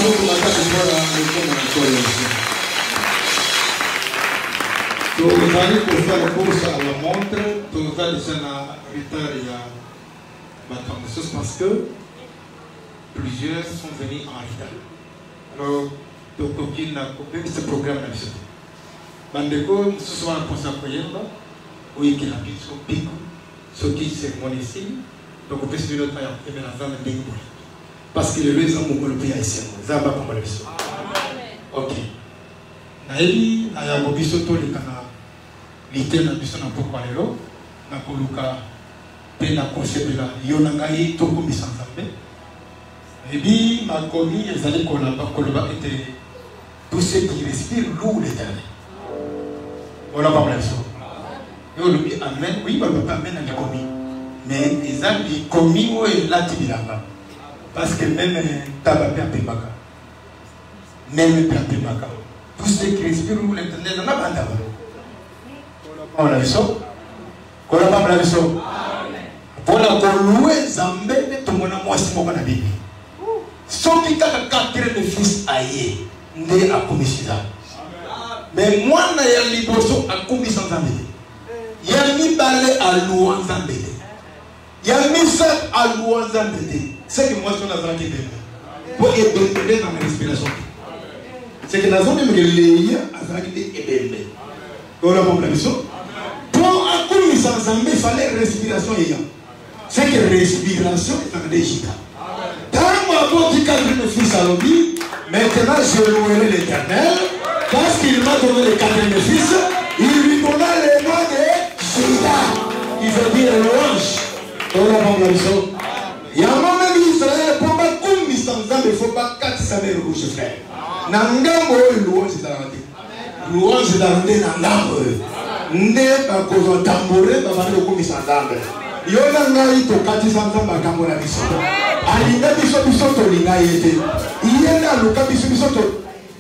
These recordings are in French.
Donc, vous allez pour faire la course à la montre, vous allez faire la retard et la parce que plusieurs sont venus en retard. Alors, donc, aucune a coupé ce programme là. Bandeko, ce soir, pour sa prière, oui, qu'il a pu son pic, ce qui cérémonie ici, donc on peut se dire notre frère, et bien la femme est dégoûtée. Parce que les gens ont le pays ici, Zamba comme le biso. Ok. Naïli, Naya Bobiso, les canards, l'ité na biso na pourquoi les lots, na Koluka, Pena Concept là, Yonangaï, Toko Misanzambe. Et bien, ma commis, les années Koloba étaient tous ceux qui respirent l'eau l'éternel. On n'a pas parlé de ça. Et on dit Amen, oui, on ne peut pas Amen à la commis. Mais les gens qui commis, oui, là, tu dis là-bas. Parce que même tabac père Pemaka, même père Pemaka, tous ceux qui respirent l'eau l'éternel, on n'a pas d'abord. On a vu ça. On n'a pas vu ça. Pour la louer, Zambé, tout le monde a moi, c'est mon Bible. Sauf qu'il y a 4 fils aïe, né à commission. Mais moi, je suis à commission. Il y a mis balai à louanzambe. Il y a mis ça à louanzambe. C'est que moi, je suis dans la vie. Pour ébender dans ma respiration. C'est que dans la zone de l'Élia, à la vie ébender. Pour la compréhension. Pour un commission, il fallait respiration. C'est que respiration est en Égypte. Dans mon petit cadre de fils à l'objet, maintenant je louerai l'Éternel. Parce qu'il m'a donné les 4 fils, il lui donna le nom de Judas, qui veut dire louange. Dans la bande il y a un moment où Israël pour pas comme il s'en il ne faut pas 4 saveurs rouges, frère. Nangambo, louange c'est dans la tête. Louange c'est dans la tête, Nangambo. N'est pas cause de tambouré, pas mal de comme il s'en va. Yonanga, il faut 4 saveurs, ma cambo la mission. Alinga biso biso to linga yete. Yenda luka biso biso to.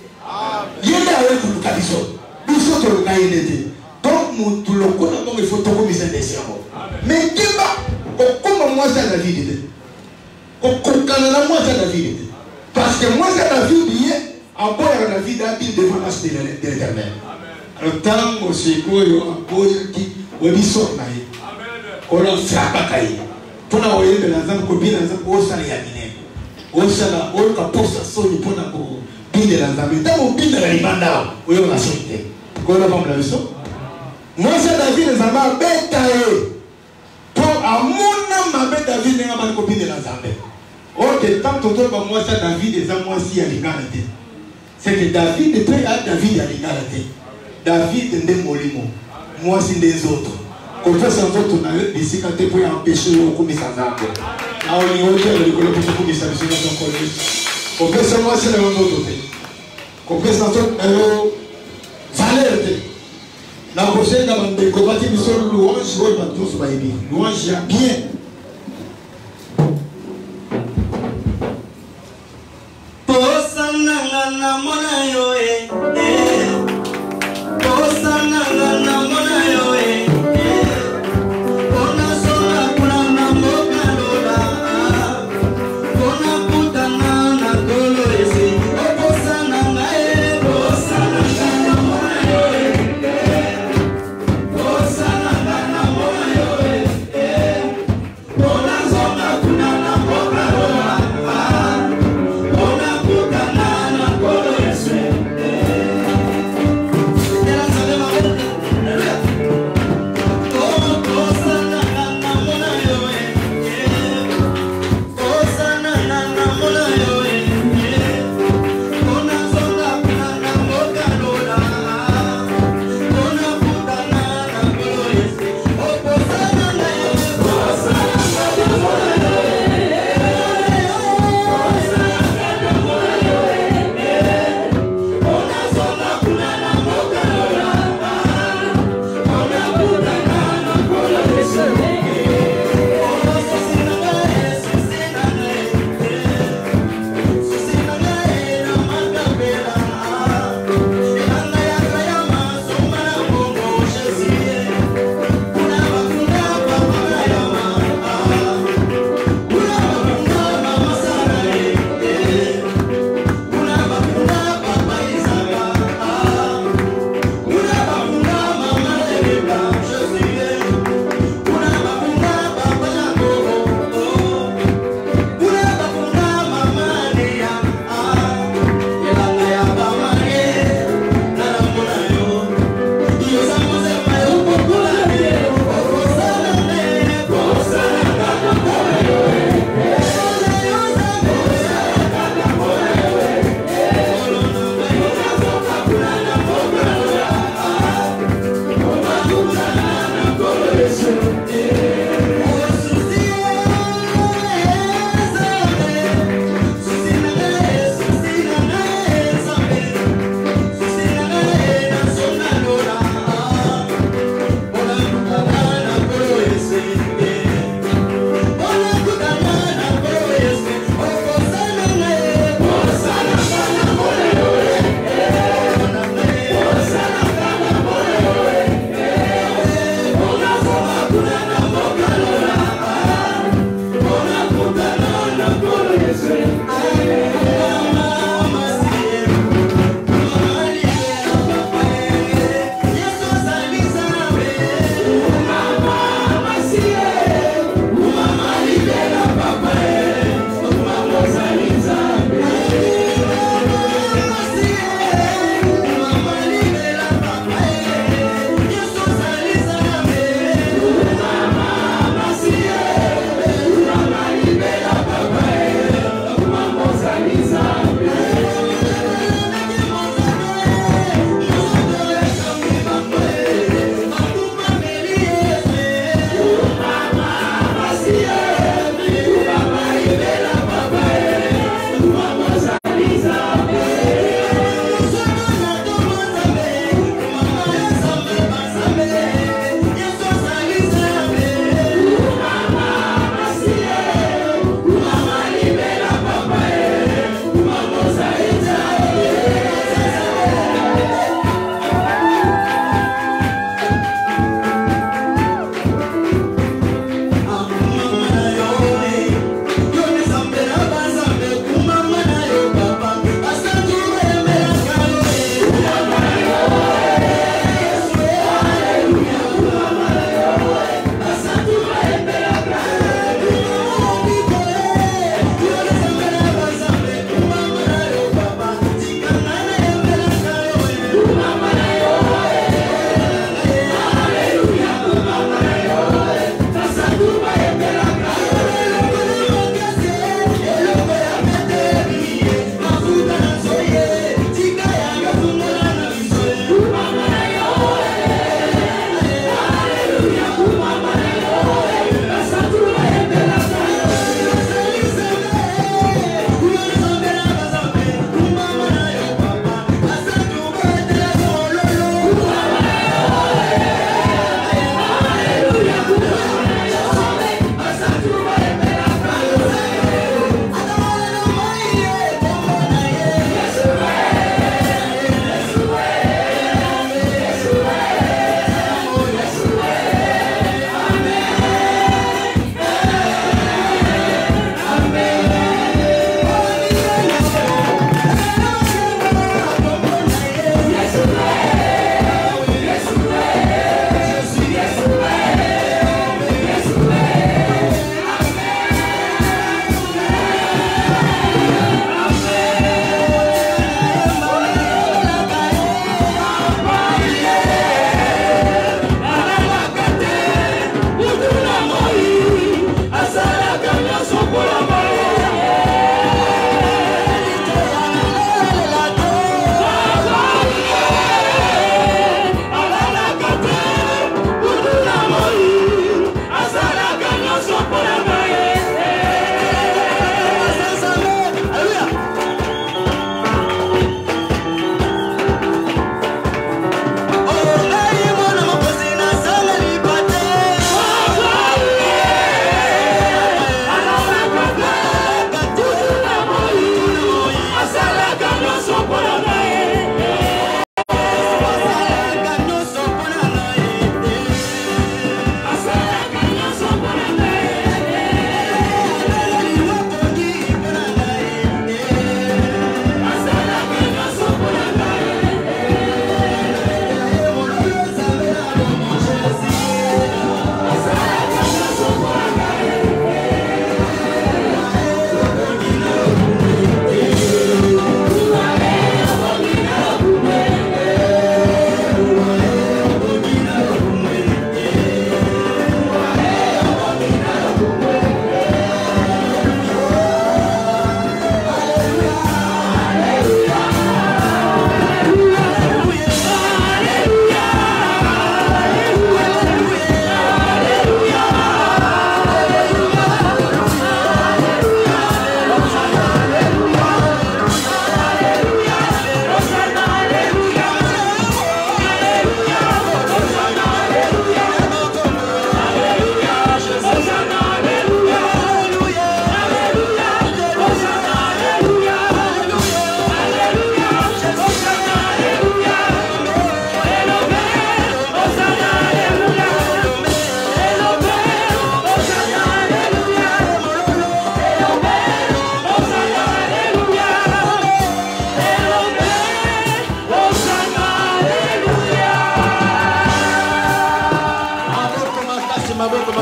Yenda avec luka biso. Biso to linga yete. Donc tout le monde donc il faut to comme ça descend. Mais kimba comment moi ça la vie de. Kokana la moi ça la vie de. Parce que moi ça la vie bien en boire la vie d'habile devant la de l'Éternel. Alors tant c'est quoi yo boy qui obiso na yi. On a frappé kai. Pour la voyer de la zone copine, la zone au salaire yamine. Au salaire, au caposa soni pour la bin de la zone. Dans mon bin de la libanda, où on a sauté. Qu'on a pas la leçon. Moi c'est David les amas bêtaillé. Pour à mon âme ma bête David n'est pas copine de la zone. Ok, tant que toi moi c'est David les amas aussi à l'égalité. C'est que David est à David à l'égalité. David n'est molimo. Moi c'est des autres. Confesse en votre honneur, ici quand tu peux empêcher le commis sans arbre. Ah, on est au terme de l'école pour ce commis sans arbre. Confesse en moi, c'est le même autre. Confesse en votre valeur. La prochaine, dans le combattre, nous sommes louanges, nous sommes tous baïbis. Louange, bien. Posana mona yoe, posana mona yoe. Yeah.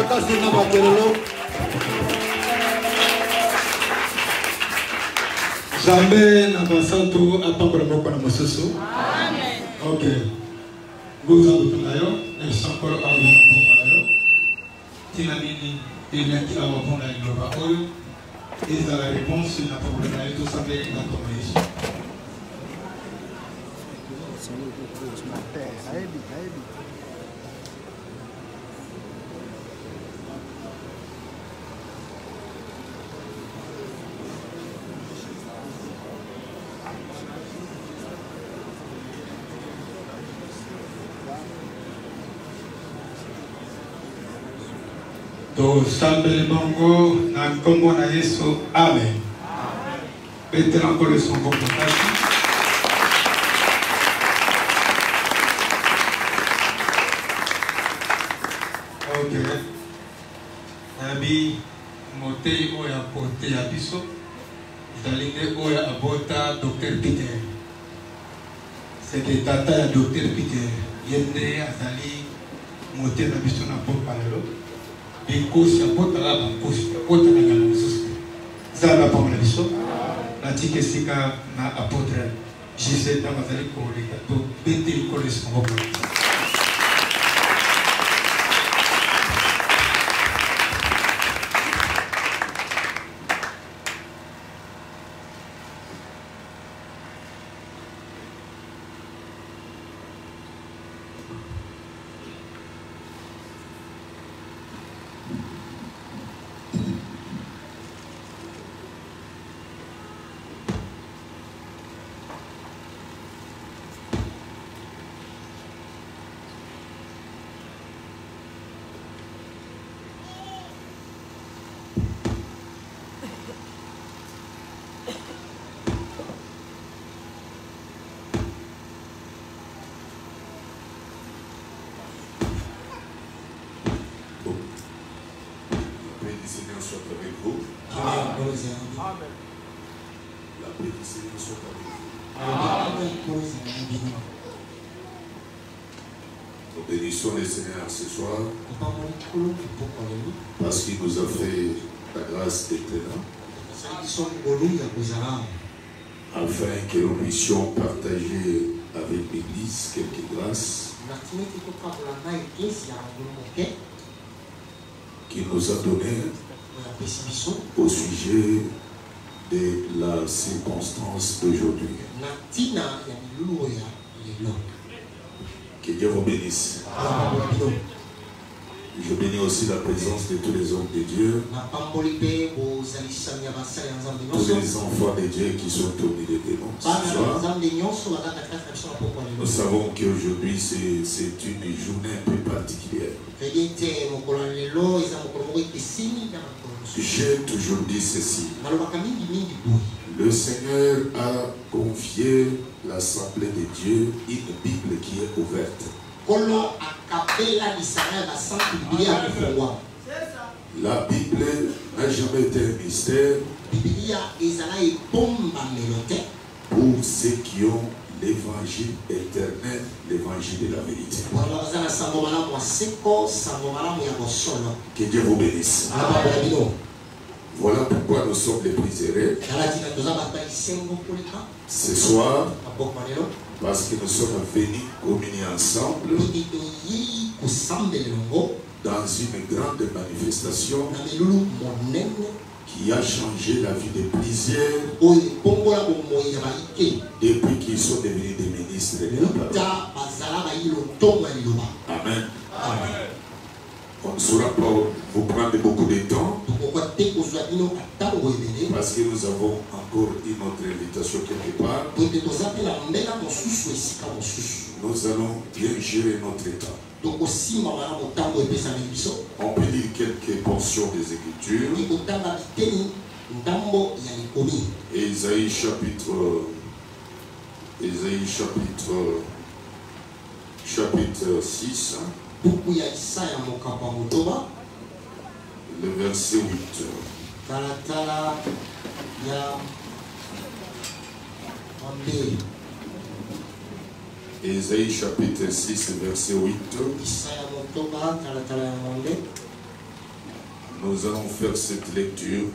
makasi na bakelelo. Jamais n'a pas santo à pas pour le mot qu'on a mososo. Amen. Ok. Vous avez tout d'ailleurs. Et c'est encore à vous pour d'ailleurs. Tinamini et bien qui a répondu à une parole. Et dans la réponse, il n'a pas problème à tout ça avec la commission. To sambele bongo na kombo na Yesu. Amen. Mettez encore le son comportation. Ok. Nabi motei oya porte ya biso. Daline oya abota Dr. Peter. C'était tata ya Dr. Peter. Yende azali motei na biso na porte palelo. Bikosi apota la bakosi apota na ngalo mosusu zala pa na biso na tike sika na apotre Jésus dans mazali koleka to bete koleso ngoko. La paix du Seigneur soit avec vous. Nous bénissons le Seigneur ce soir parce qu'il nous a fait la grâce d'être là afin que nous puissions partager avec l'Église quelques grâces qu'il nous a données au sujet de la circonstance d'aujourd'hui. Que Dieu vous bénisse. Je bénis aussi la présence de tous les hommes de Dieu, tous les enfants de Dieu qui sont au milieu de nous ce soir. Nous savons qu'aujourd'hui c'est une journée un peu particulière. J'ai toujours dit ceci. Le Seigneur a confié l'Assemblée de Dieu une Bible qui est ouverte. La Bible n'a jamais été un mystère pour ceux qui ont l'évangile éternel, l'évangile de la vérité. Que Dieu vous bénisse. Voilà pourquoi nous sommes les prisonniers ce soir, parce que nous sommes venus communier ensemble dans une grande manifestation qui a changé la vie de plusieurs depuis qu'ils sont devenus des ministres de la parole. Amen. Amen. On ne saura pas vous prendre beaucoup de temps parce que nous avons encore une autre invitation quelque part. Nous allons bien gérer notre temps. On peut lire quelques portions des Écritures. Ésaïe chapitre 6. Le verset 8. Ésaïe chapitre 6, verset 8. Nous allons faire cette lecture.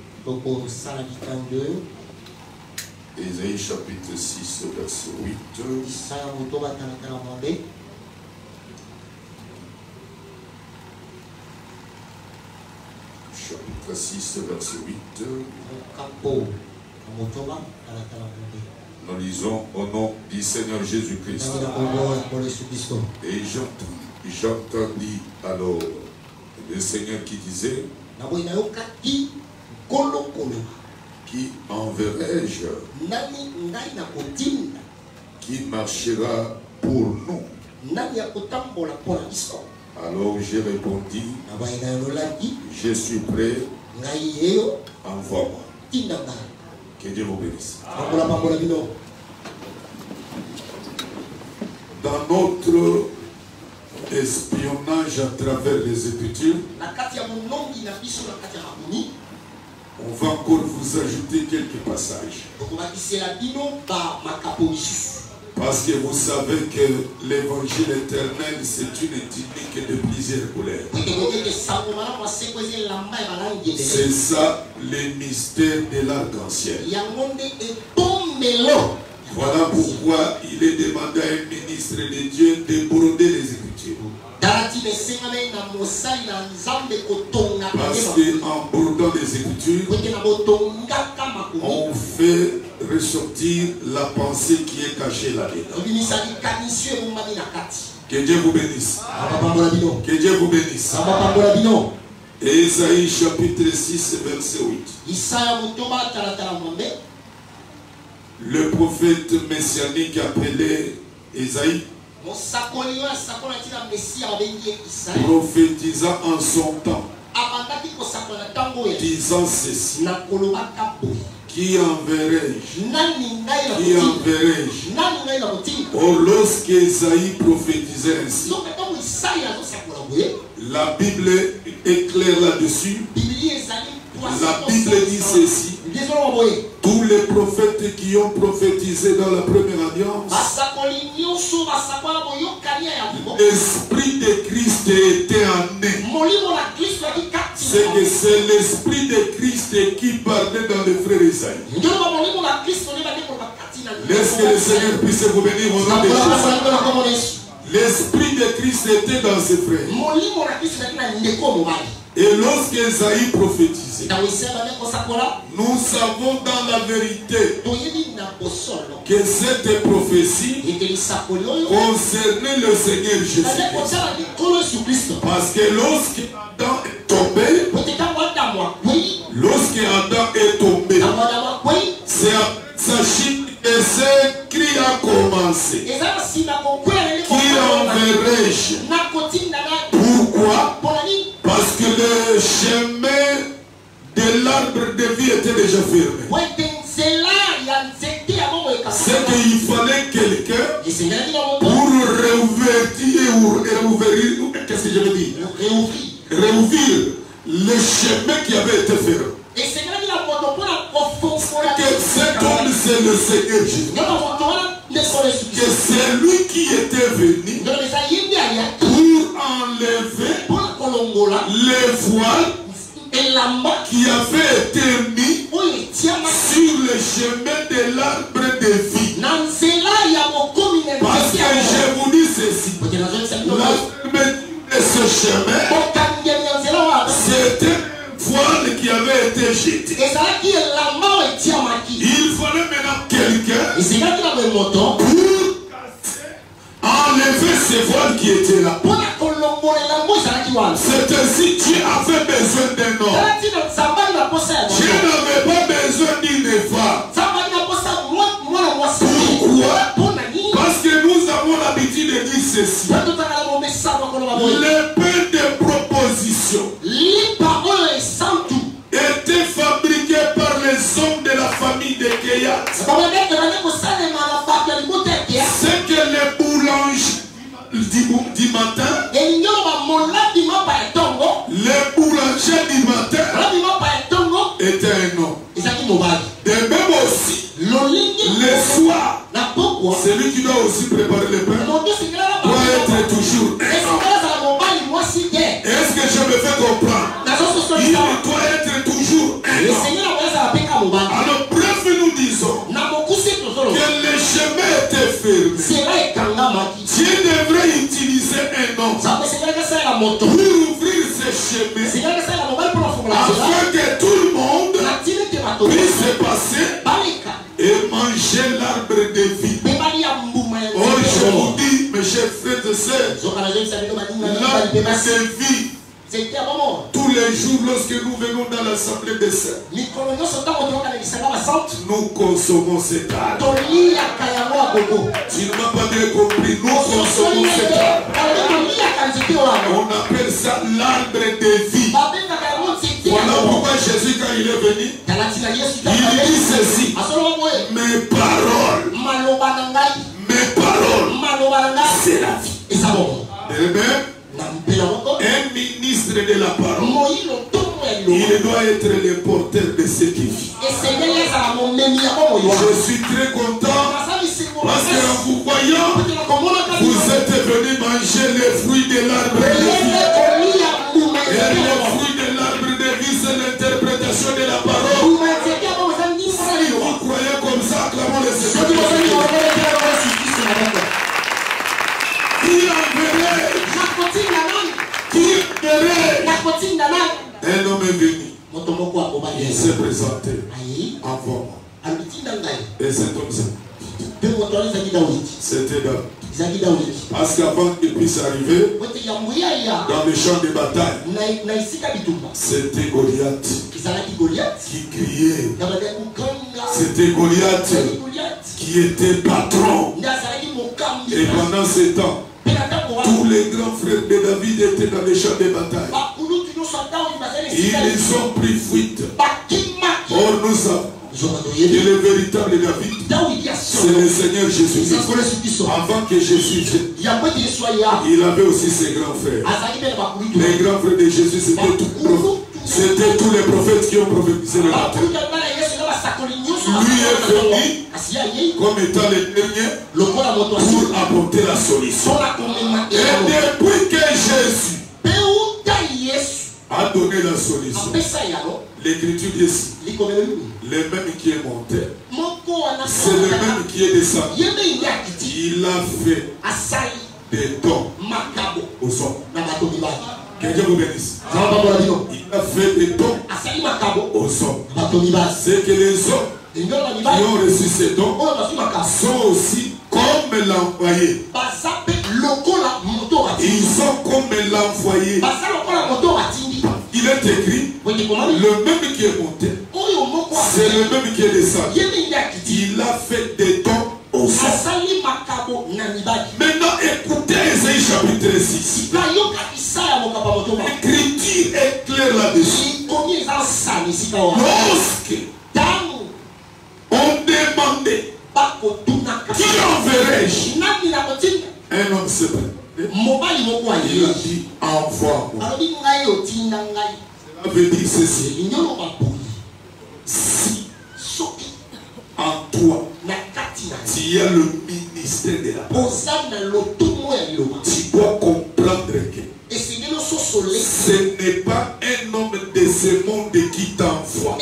Ésaïe chapitre 6, verset 8. Chapitre 6, verset 8. Nous lisons au nom du Seigneur Jésus-Christ. Et j'entendis alors le Seigneur qui disait: qui enverrai-je? Qui marchera pour nous? Alors j'ai répondu: je suis prêt, envoie-moi. Que Dieu vous bénisse. Dans notre espionnage à travers les Écritures, on va encore vous ajouter quelques passages. Parce que vous savez que l'évangile éternel, c'est une tunique de plusieurs couleurs. C'est ça le mystère de l'arc-en-ciel. Voilà pourquoi il est demandé à un ministre de Dieu de broder les Écritures. Parce qu'en brodant les Écritures, on fait ressortir la pensée qui est cachée là-dedans. Que Dieu vous bénisse. Que Dieu vous bénisse. Ésaïe chapitre 6, verset 8. Le prophète messianique appelé Ésaïe, prophétisant en son temps, disant ceci: qui enverrai-je? Qui enverrai-je? Or, lorsque Ésaïe prophétisait ainsi, la Bible est claire là-dessus. La Bible dit ceci: tous les prophètes qui ont prophétisé dans la première alliance, l'esprit de Christ était en eux. C'est que c'est l'esprit de Christ qui parlait dans le frère Isaïe. Laisse que le Seigneur puisse vous bénir au nom de Jésus. L'esprit de Christ était dans ses frères. Et lorsque Esaïe prophétisait, nous savons dans la vérité que cette prophétie concernait le Seigneur Jésus-Christ. Parce que lorsque Adam est tombé, ce cri a commencé. Qui enverrai-je? Pourquoi? Parce que le chemin de l'arbre de vie était déjà fermé. C'est qu'il fallait quelqu'un pour réouvrir, qu'est-ce que je veux dire? Réouvrir le chemin qui avait été fermé. Que cet homme, c'est le Seigneur Jésus. Que c'est lui qui était venu pour enlever les voiles qui avaient été mis sur le chemin de l'arbre de vie. Parce que je vous dis ceci, l'arbre de ce chemin, c'était voile qui avait été jeté. Il fallait maintenant quelqu'un pour enlever ces voiles qui étaient là. C'est ainsi que Dieu avait besoin d'un homme. Dieu n'avait pas besoin d'une femme. Pourquoi? Parce que nous avons l'habitude de dire ceci: le pain de proposition était fabriqué par les hommes de la famille de Kéat. C'est que les boulangers du matin, les boulangers du matin étaient un homme. De même aussi, le soir, celui qui doit aussi préparer le pain doit être toujours un homme. Est-ce que je me fais comprendre? Il ouvrir ce chemin afin que tout le monde puisse passer et manger l'arbre de vie. Oh, je vous dis, mes chers frères et sœurs, l'arbre de vie. Tous les jours, lorsque nous venons dans l'assemblée des saints, nous consommons cet arbre. Tu ne m'as pas bien compris, nous consommons cet arbre. On appelle ça l'arbre de vie. Voilà pourquoi Jésus, quand il est venu, il dit ceci: mes paroles, c'est la vie. Et même, un ministre de la parole, il doit être le porteur de ce qui vit. Je suis très content parce qu'en vous voyant, vous êtes venus manger les fruits de l'arbre de vie. Et les fruits de l'arbre de vie, c'est l'interprétation de la parole. Si vous croyez comme ça, acclamons le Seigneur. Qui enverrait? Un homme est venu. Il s'est présenté avant moi. Et cet homme, c'était David. Parce qu'avant qu'il puisse arriver dans le champ de bataille, c'était Goliath qui criait. C'était Goliath qui était patron. Et pendant ce temps, tous les grands frères de David étaient dans les champs de bataille. Ils ont pris fuite. Or nous savons que le véritable David, c'est le Seigneur Jésus. Avant que Jésus vienne, il avait aussi ses grands frères. Les grands frères de Jésus, c'était tous les prophètes qui ont prophétisé le matin. Lui est venu comme étant le dernier pour apporter la solution. Et depuis que Jésus a donné la solution, l'Écriture dit le même qui est monté, c'est le même qui est descendu. Il a fait des dons aux hommes. Que Dieu vous bénisse. Il a fait des dons aux hommes. C'est que les hommes qui ont reçu ces dons sont aussi comme l'envoyé. Ils sont comme l'envoyé. Il est écrit, le même qui est monté, c'est le même qui est descendu. Il a fait des dons aux hommes. Maintenant, écoutez Ésaïe chapitre 6. L'écriture est claire là-dessus. Lorsque on demandait qui enverrai-je, un homme se prend. Il a dit envoie-moi. Cela veut dire ceci: si en toi tu as le ministère de la parole, tu dois comprendre que ce n'est pas un homme de ce monde qui t'envoie.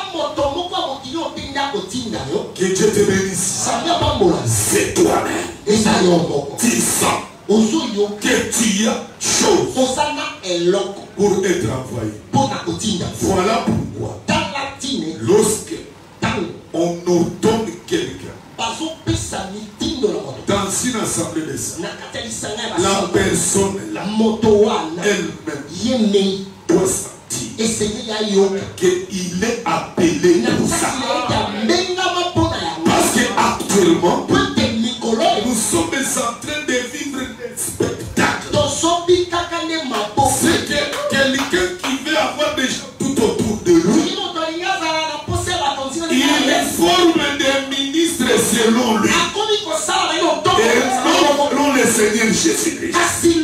Que Dieu te bénisse. C'est toi-même. Tu sens que tu as chose pour être envoyé. Voilà pourquoi lorsque on ordonne quelqu'un dans une assemblée de saints, la personne là elle-même doit sentir qu'il est appelé pour ça. Parce qu'actuellement nous sommes en train de vivre des spectacles. C'est que quelqu'un qui veut avoir des gens tout autour de lui, il forme des ministres selon lui. Et non selon le Seigneur Jésus-Christ.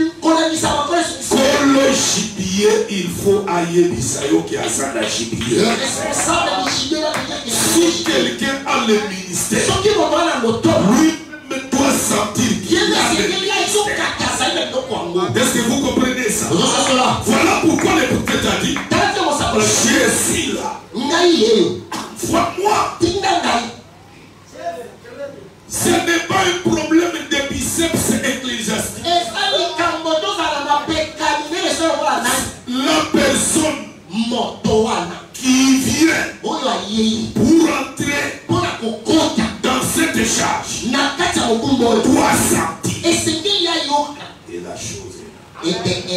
Pour le gibier, il faut ailler Bisayo qui a ça la gibier. Si quelqu'un a le ministère, lui doit sentir qu'il a le ministère. Est-ce que vous comprenez ça? Voilà pourquoi le prophète a dit: je suis là. Vois-moi. Ce n'est pas un problème de biceps ecclésiastique. décharge doit sentir. Et la chose est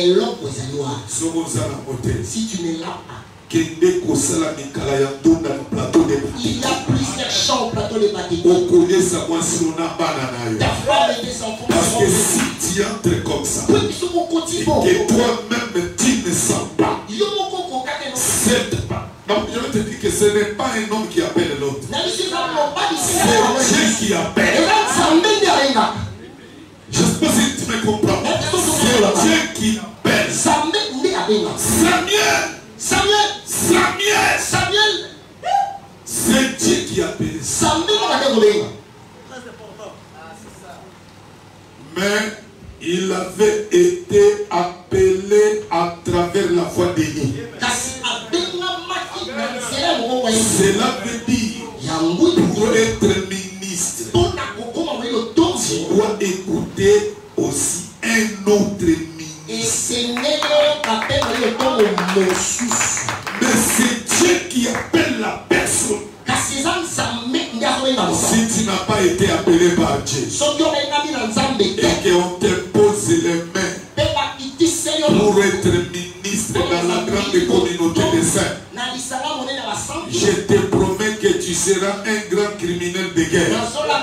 si tu ne l'as pas, il y a plusieurs champs au plateau de bâtiment. Ta femme et tes enfants. Parce que si tu entres comme ça, et que toi-même tu ne sens pas, c'est pas. Donc je vais te dire que ce n'est pas un homme qui appelle l'autre. C'est Dieu qui appelle. Je ne sais pas si tu me comprends. C'est Dieu qui appelle. Samuel. C'est Dieu qui appelle. Mais il avait été appelé à travers la voix d'Élie. Cela veut dire, pour être ministre, tu dois écouter aussi un autre ministre. Mais c'est Dieu qui appelle la personne. Si tu n'as pas été appelé par Dieu et qu'on te pose les mains pour être ministre dans la grande communauté des saints, je te promets que tu seras un grand criminel de guerre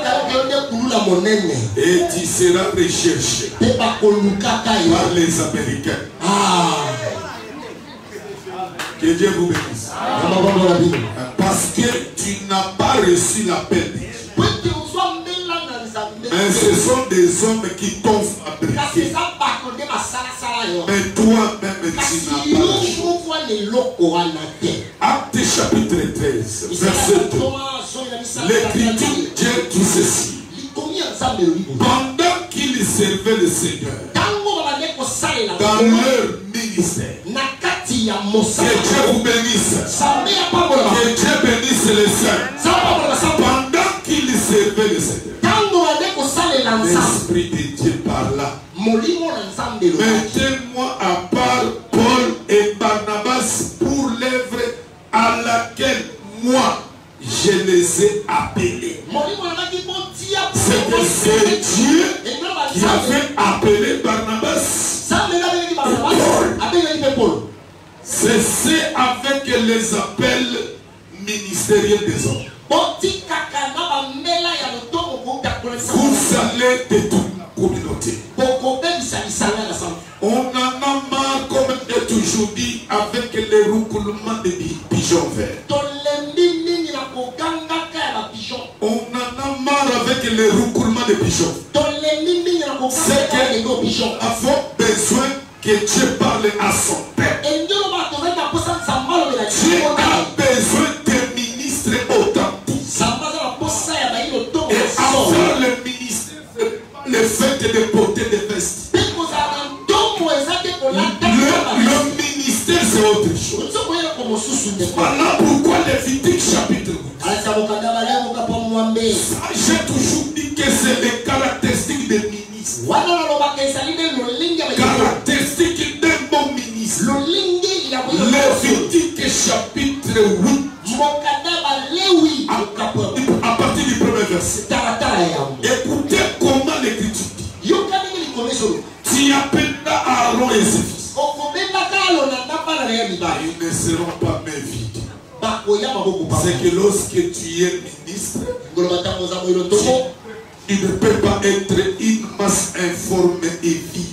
et tu seras recherché par les Américains. Que Dieu vous bénisse. Parce que tu n'as pas reçu l'appel. Mais ce sont des hommes qui t'ont fabriqué. Mais toi-même tu n'as pas. Acte chapitre 13, verset 2. L'Écriture dit tout ceci. Pendant qu'ils servaient le Seigneur dans leur ministère, que Dieu vous bénisse. Que Dieu bénisse les saints. Pendant qu'ils servaient le Seigneur, l'Esprit de Dieu parla. Mettez-moi à part Paul et Barnabas pour l'œuvre à laquelle moi je les ai appelés. C'est que c'est Dieu qui avait appelé Barnabas et Paul. C'est avec les appels ministériels des hommes. Vous allez de toute la communauté. On en a marre, comme est toujours dit, avec les roucoulements de pigeons verts. On en a marre avec les roucoulements de pigeons. C'est que nous avons besoin que Dieu parle à son peuple. Dieu a besoin de ministres authentiques. Et avoir le ministère, le fait de porter des vestes. Le ministère, c'est autre chose. Voilà pourquoi Lévitique chapitre 8. J'ai toujours dit que c'est les caractéristiques des ministres. Caractéristiques d'un bon ministre. Lévitique chapitre 8. À partir du premier verset. Écoutez comment l'Écriture dit. Tu appelleras Aaron et ses fils. Ils ne seront pas mes vides. C'est que lorsque tu es ministre, tu ne peux pas être une masse informée et vide.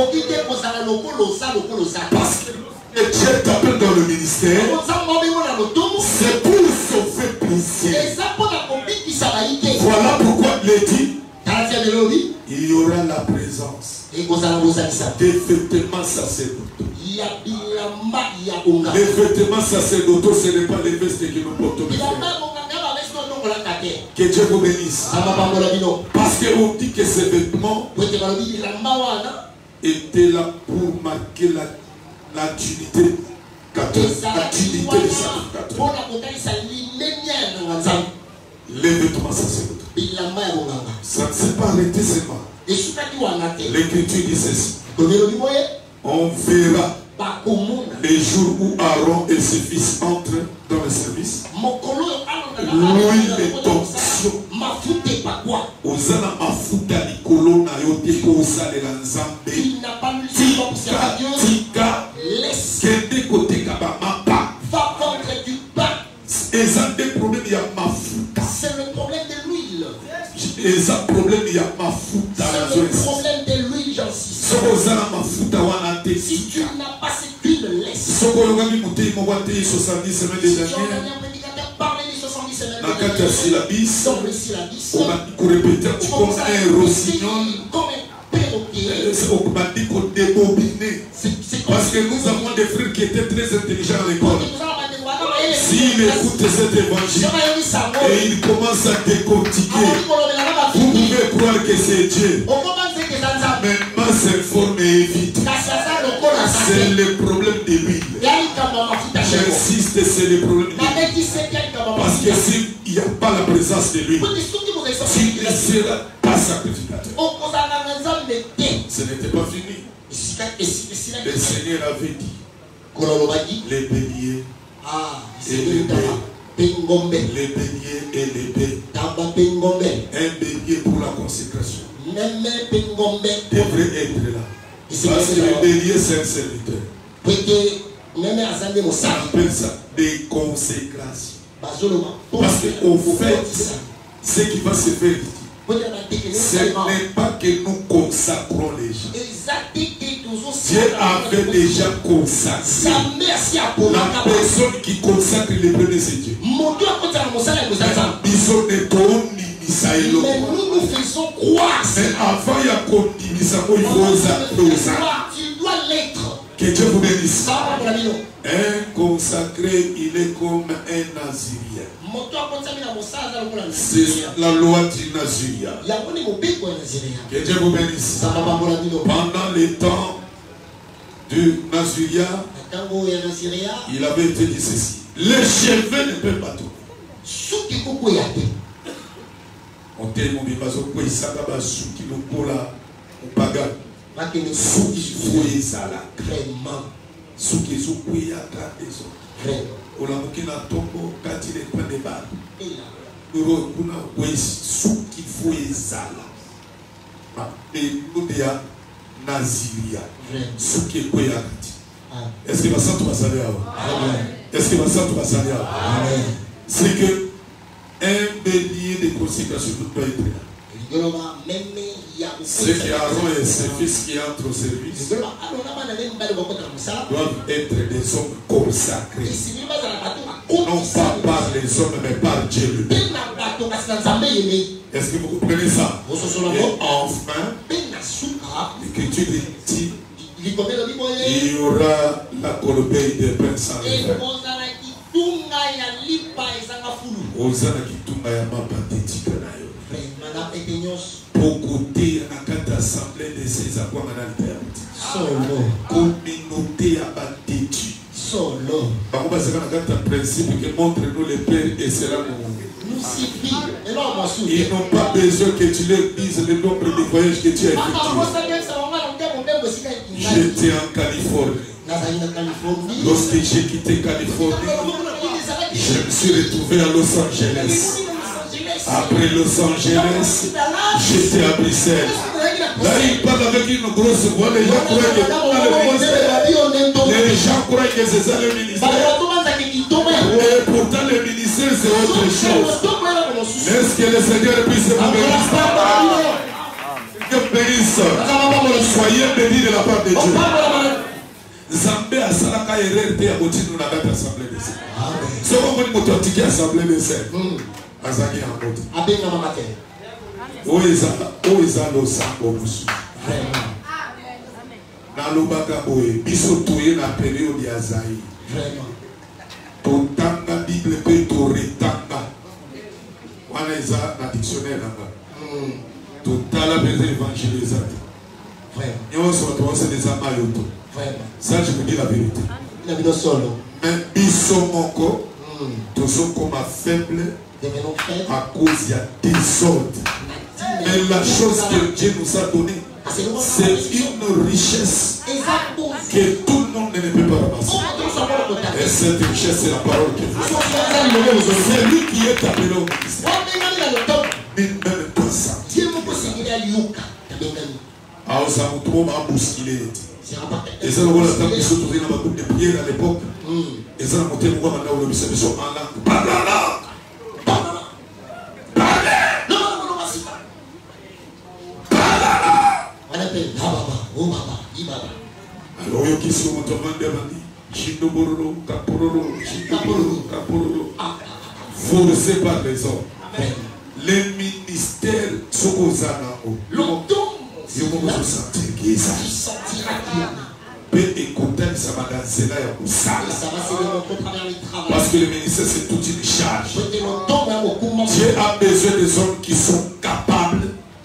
Parce que Dieu t'appelle dans le ministère, c'est pour sauver plusieurs. Voilà pourquoi il dit, il y aura la présence des vêtements sacerdotaux. Les vêtements sacerdotaux, ce n'est pas les vestes que nous portons. Que Dieu vous bénisse. Parce qu'on dit que ces vêtements étaient là pour marquer la tunité catholique. La tunité des sacerdotes. Les vêtements sacerdotaux. Ça ne s'est pas arrêté seulement. L'Écriture dit ceci. On verra les jours où Aaron et ses fils entrent dans le service. L'huile d'onction Mafute pas quoi? Ozana mafuta likolo na yo te ko osalela nzambe. Tu n'as pas lu ce pour servir Dieu. Tika Laisse. kende koteka ba mapa. Va vendre du pain. Eza des problèmes ya mafuta. C'est le problème de l'huile. Eza problème ya mafuta. C'est le problème de l'huile, j'insiste. Soko ozana mafuta wana te. Si tu n'as pas cette huile, laisse. Soko yokaki mutei moko te 70 semaines des années. Parler des 70 semaines. Nakati ya syllabis. Dans le syllabis. On a répété comme un rossignol. Comme un perroquet. On m'a dit qu'on débobinait. Parce que nous avons des frères qui étaient très intelligents à l'école. S'ils écoutent cet évangile et ils commencent à décortiquer, vous pouvez croire que c'est Dieu. Maintenant, c'est forme et vite. C'est le problème de l'huile. J'insiste, c'est le problème de l'huile. Parce que s'il n'y a pas la présence de l'huile, tu ne seras pas sacrificateur. Ce n'était pas fini. Le Seigneur avait dit les béliers et les baies. Les béliers et les baies. Un bélier pour la consécration devrait être là. Parce que le bélier, c'est un serviteur. On appelle ça des consécrations. Parce qu'au fait, ce qui va se faire ici, ce n'est pas que nous consacrons les gens. Dieu avait déjà consacré. La personne qui consacre les premiers, c'est Dieu. Mais nous nous faisons croire. Mais avant, il y a tu dois l'être. Que Dieu vous bénisse. Un consacré, il est comme un nazirien. C'est la loi du nazirien. Que Dieu vous bénisse. Pendant les temps du nazirien, il avait été dit ceci. Les cheveux ne peuvent pas tout. On t'aime, on dit, parce que il s'agit de souki lokola upaga. Souki fouye sala. Souki souki ya kateso. Olamuki na tombo kati le point de balle. Uro kuna kwe souki fouye sala. Et nous dia naziria. Souki kwe ya kati. Est-ce que ma santo va salir? Est-ce que ma santo va salir? C'est que un bélier de consécration doit être là. Ceux qui Aaron et ses fils qui entrent au service doivent être des hommes consacrés. Non pas par les hommes, mais par Dieu. Est-ce que vous comprenez ça? Et enfin, l'Écriture dit il y aura la corbeille des pains sans levain. Ozana kitunga ya mapatetika nayo. Pokote na kata assemblée de ces akwanga na liberté. Solo. Communauté à batetu. Solo. Bako basaka na kata principe que montre-nous le Père et sera nous suffit. Ils n'ont pas besoin que tu leur dises le nombre de voyages que tu as effectués. J'étais en Californie. Lorsque j'ai quitté Californie, je me suis retrouvé à Los Angeles. Après Los Angeles, j'étais à Bruxelles. Là, il parle avec une grosse voix. Les gens croient que c'est ça le ministère. Et pourtant, le ministère, c'est autre chose. Est-ce que le Seigneur puisse vous bénir? Que bénisse. Soyez bénis de la part de Dieu. Zambé a salaka erreur te abotinu na date assemblée de Dieu. So on va moto tiki assemblée de Dieu. Azaki en mode. Abenga mamate. Oeza lo sango musu. Na lobaka boye biso toye na période ya Zaïre. Vraiment. Totanga Bible pe to retanga. Wana eza na dictionnaire nanga. Totala beze évangélisateur. Vraiment. Et on se retrouve c'est des amayoto. Ça, je vous dis la vérité. Mais Bissomoko, tous sont comme faibles à cause il y a désordre. Mais la chose que Dieu nous a donnée, c'est une richesse que tout le monde ne peut pas ramasser. Et cette richesse, c'est la parole que vous avez. C'est lui qui est appelé au ministère. même toi ça. Dieu m'a conseillé à Yuka. Ah, ça m'a trop bousculé. Et ça, on a tapé sur tous les de prière à l'époque. Et ça, on a monté pour voir maintenant le bisou en langue. Banana! Alors, il y a qui sont en train de demander Chindobororo, Capororo, Capororo. Forcé par les hommes. Les ministères sont aux anneaux. Longtemps, si on va se sentir qui ça. tu sentiras qu'il y en a. Ça va danser là, il y a Ça va se démontrer à travers le travail. parce que le ministère c'est toute une charge. Dieu a besoin des hommes qui sont capables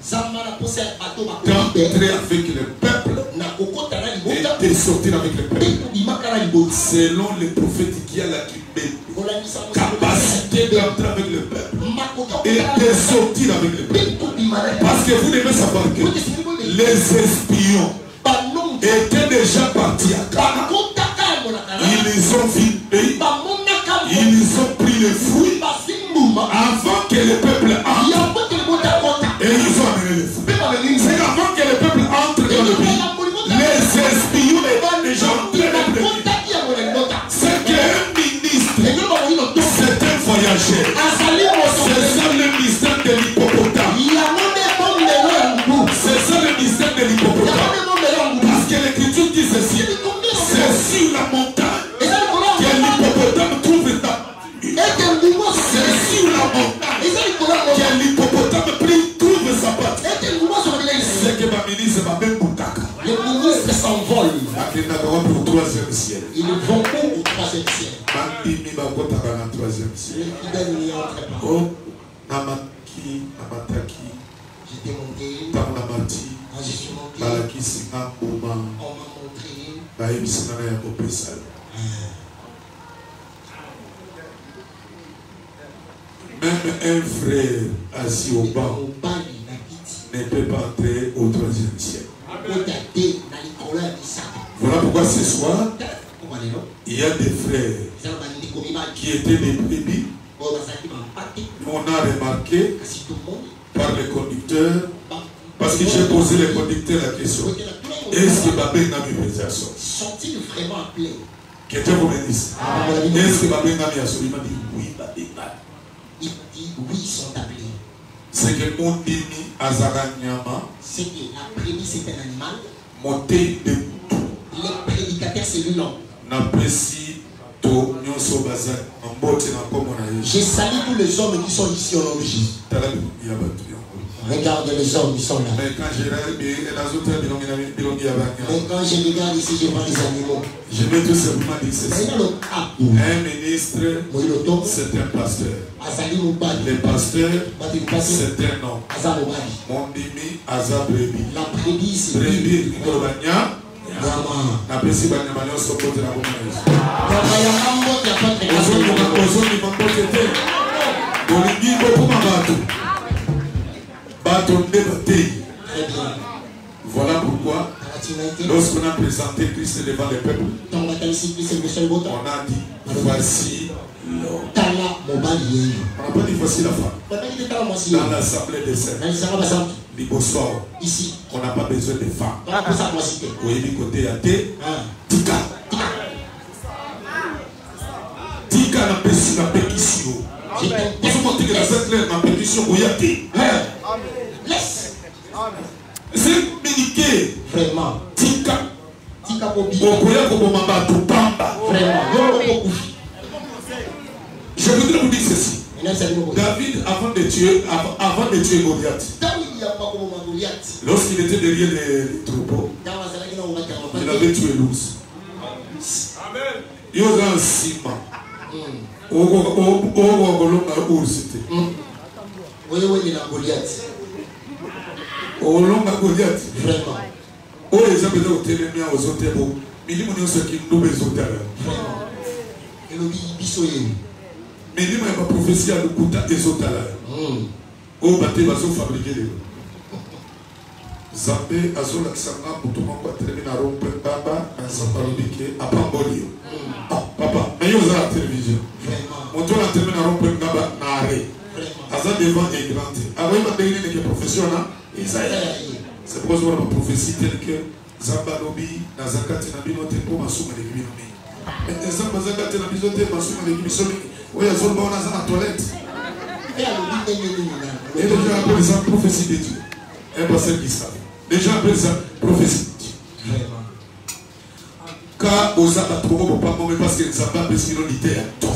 d'entrer avec le peuple et de sortir avec le peuple. Selon les prophètes qui a la capacité d'entrer avec le peuple et de sortir avec le peuple. Parce que vous devez savoir que les espions étaient déjà partis à Cana. Ils ont vu le pays. Ils ont pris les fruits avant que le peuple entre. Et ils ont amené les fruits. C'est avant que le peuple entre dans le pays. Les espions étaient déjà entrés dans le pays. C'est qu'un ministre, c'est un voyageur. C'est ça le mystère de l'hippopotame. C'est ça le mystère de l'hippopotame. Parce que l'écriture dit ceci. C'est sur la montagne que l'hippopotame trouve sa. C'est sur la montagne que l'hippopotame trouve sa patte. C'est que ma ministre va même Boutaka. Les ministres s'envolent. Pour le 3e ciel. Ils vont au 3e ciel. Mandimi bakotaka na 3e ciel. Les fidèles n'y entrent pas. Oh, Namataki. J'étais monté. Tamunamati. Quand je suis monté, Balaki Singa Bouma. on m'a montré. Baïm Sinana Yakopesal. Même un frère assis au banc ne peut pas entrer au 3e ciel. Voilà pourquoi ce soir, il y a des frères qui étaient des brebis. On a remarqué par les conducteurs, parce que j'ai posé les conducteurs la question, est-ce que Babé n'a mis les actions? Sont-ils vraiment appelés? Que Dieu vous bénisse. Est-ce que Babé n'a mis actions? Il m'a dit oui, Babé n'a. Il dit oui, ils sont appelés. C'est que mon demi Azaranyama, c'est que la prémisse c'est un animal. Monté de tout. Les prédicateurs c'est le nom. N'apprécie to nyonso bazan en botte na comme on a eu. Je salue tous les hommes qui sont ici au nom de Jésus. Regarde les hommes qui sont là. Mais quand je regarde ici, je vois les animaux. Je vais tout simplement dire ceci. Un ministre, c'est un pasteur. Le pasteur, c'est un homme. Mon demi, Aza Brebi. La prédis, Brebi, Nikolobania. N'apprécie pas les manières sur le côté de la voilà pourquoi, lorsqu'on a présenté Christ devant les peuples, on a dit voici l'homme. On n'a pas dit voici la femme. Dans l'assemblée des saints, ici, on n'a pas besoin de femmes. Oui, du côté à thé, Tika. Tika n'a pas la pétition. Vous montez que dans cette lettre, ma pétition, vous y a thé. Laisse. C'est médiqué. Vraiment. Tika. Tika Bobi. Vraiment. Je voudrais vous dire ceci. David, avant de tuer Goliath, lorsqu'il était derrière les troupeaux, il avait tué l'ours. Il y a un ciment. Goliath. Vraiment. Oh, les gens peuvent téléméer aux autres. Mais ils m'ont dit ce qui nous besoin de mais il m'a pas prophétie à l'Ukuta et Zotala. Oh, bâté va se fabriquer les Zambé, Azola Kisanga, Poutouma, Termine à Rompe, Baba, un Zambaronique, à Pambolio. Ah, papa, mais il y a la télévision. Mon tour à terminer à Rompe, Baba, Nare. Aza devant est grand. Alors il va devenir une profession, Isaïe. C'est pour ça qu'on a une prophétie telle que Zamba Lobi, Nazakati Nabino Tempo, Masuma de Gibinomi. Mais Zamba Zakati Nabino Tempo, Masuma de Gibinomi. Oui, il y a Zolba, on a dans la toilette. Et les gens appellent ça prophétie de Dieu. Et pas celle qui savent. Les gens appellent ça prophétie de Dieu. Car aux abattements, on ne peut pas mourir parce que les abattements, parce qu'ils ont l'idée.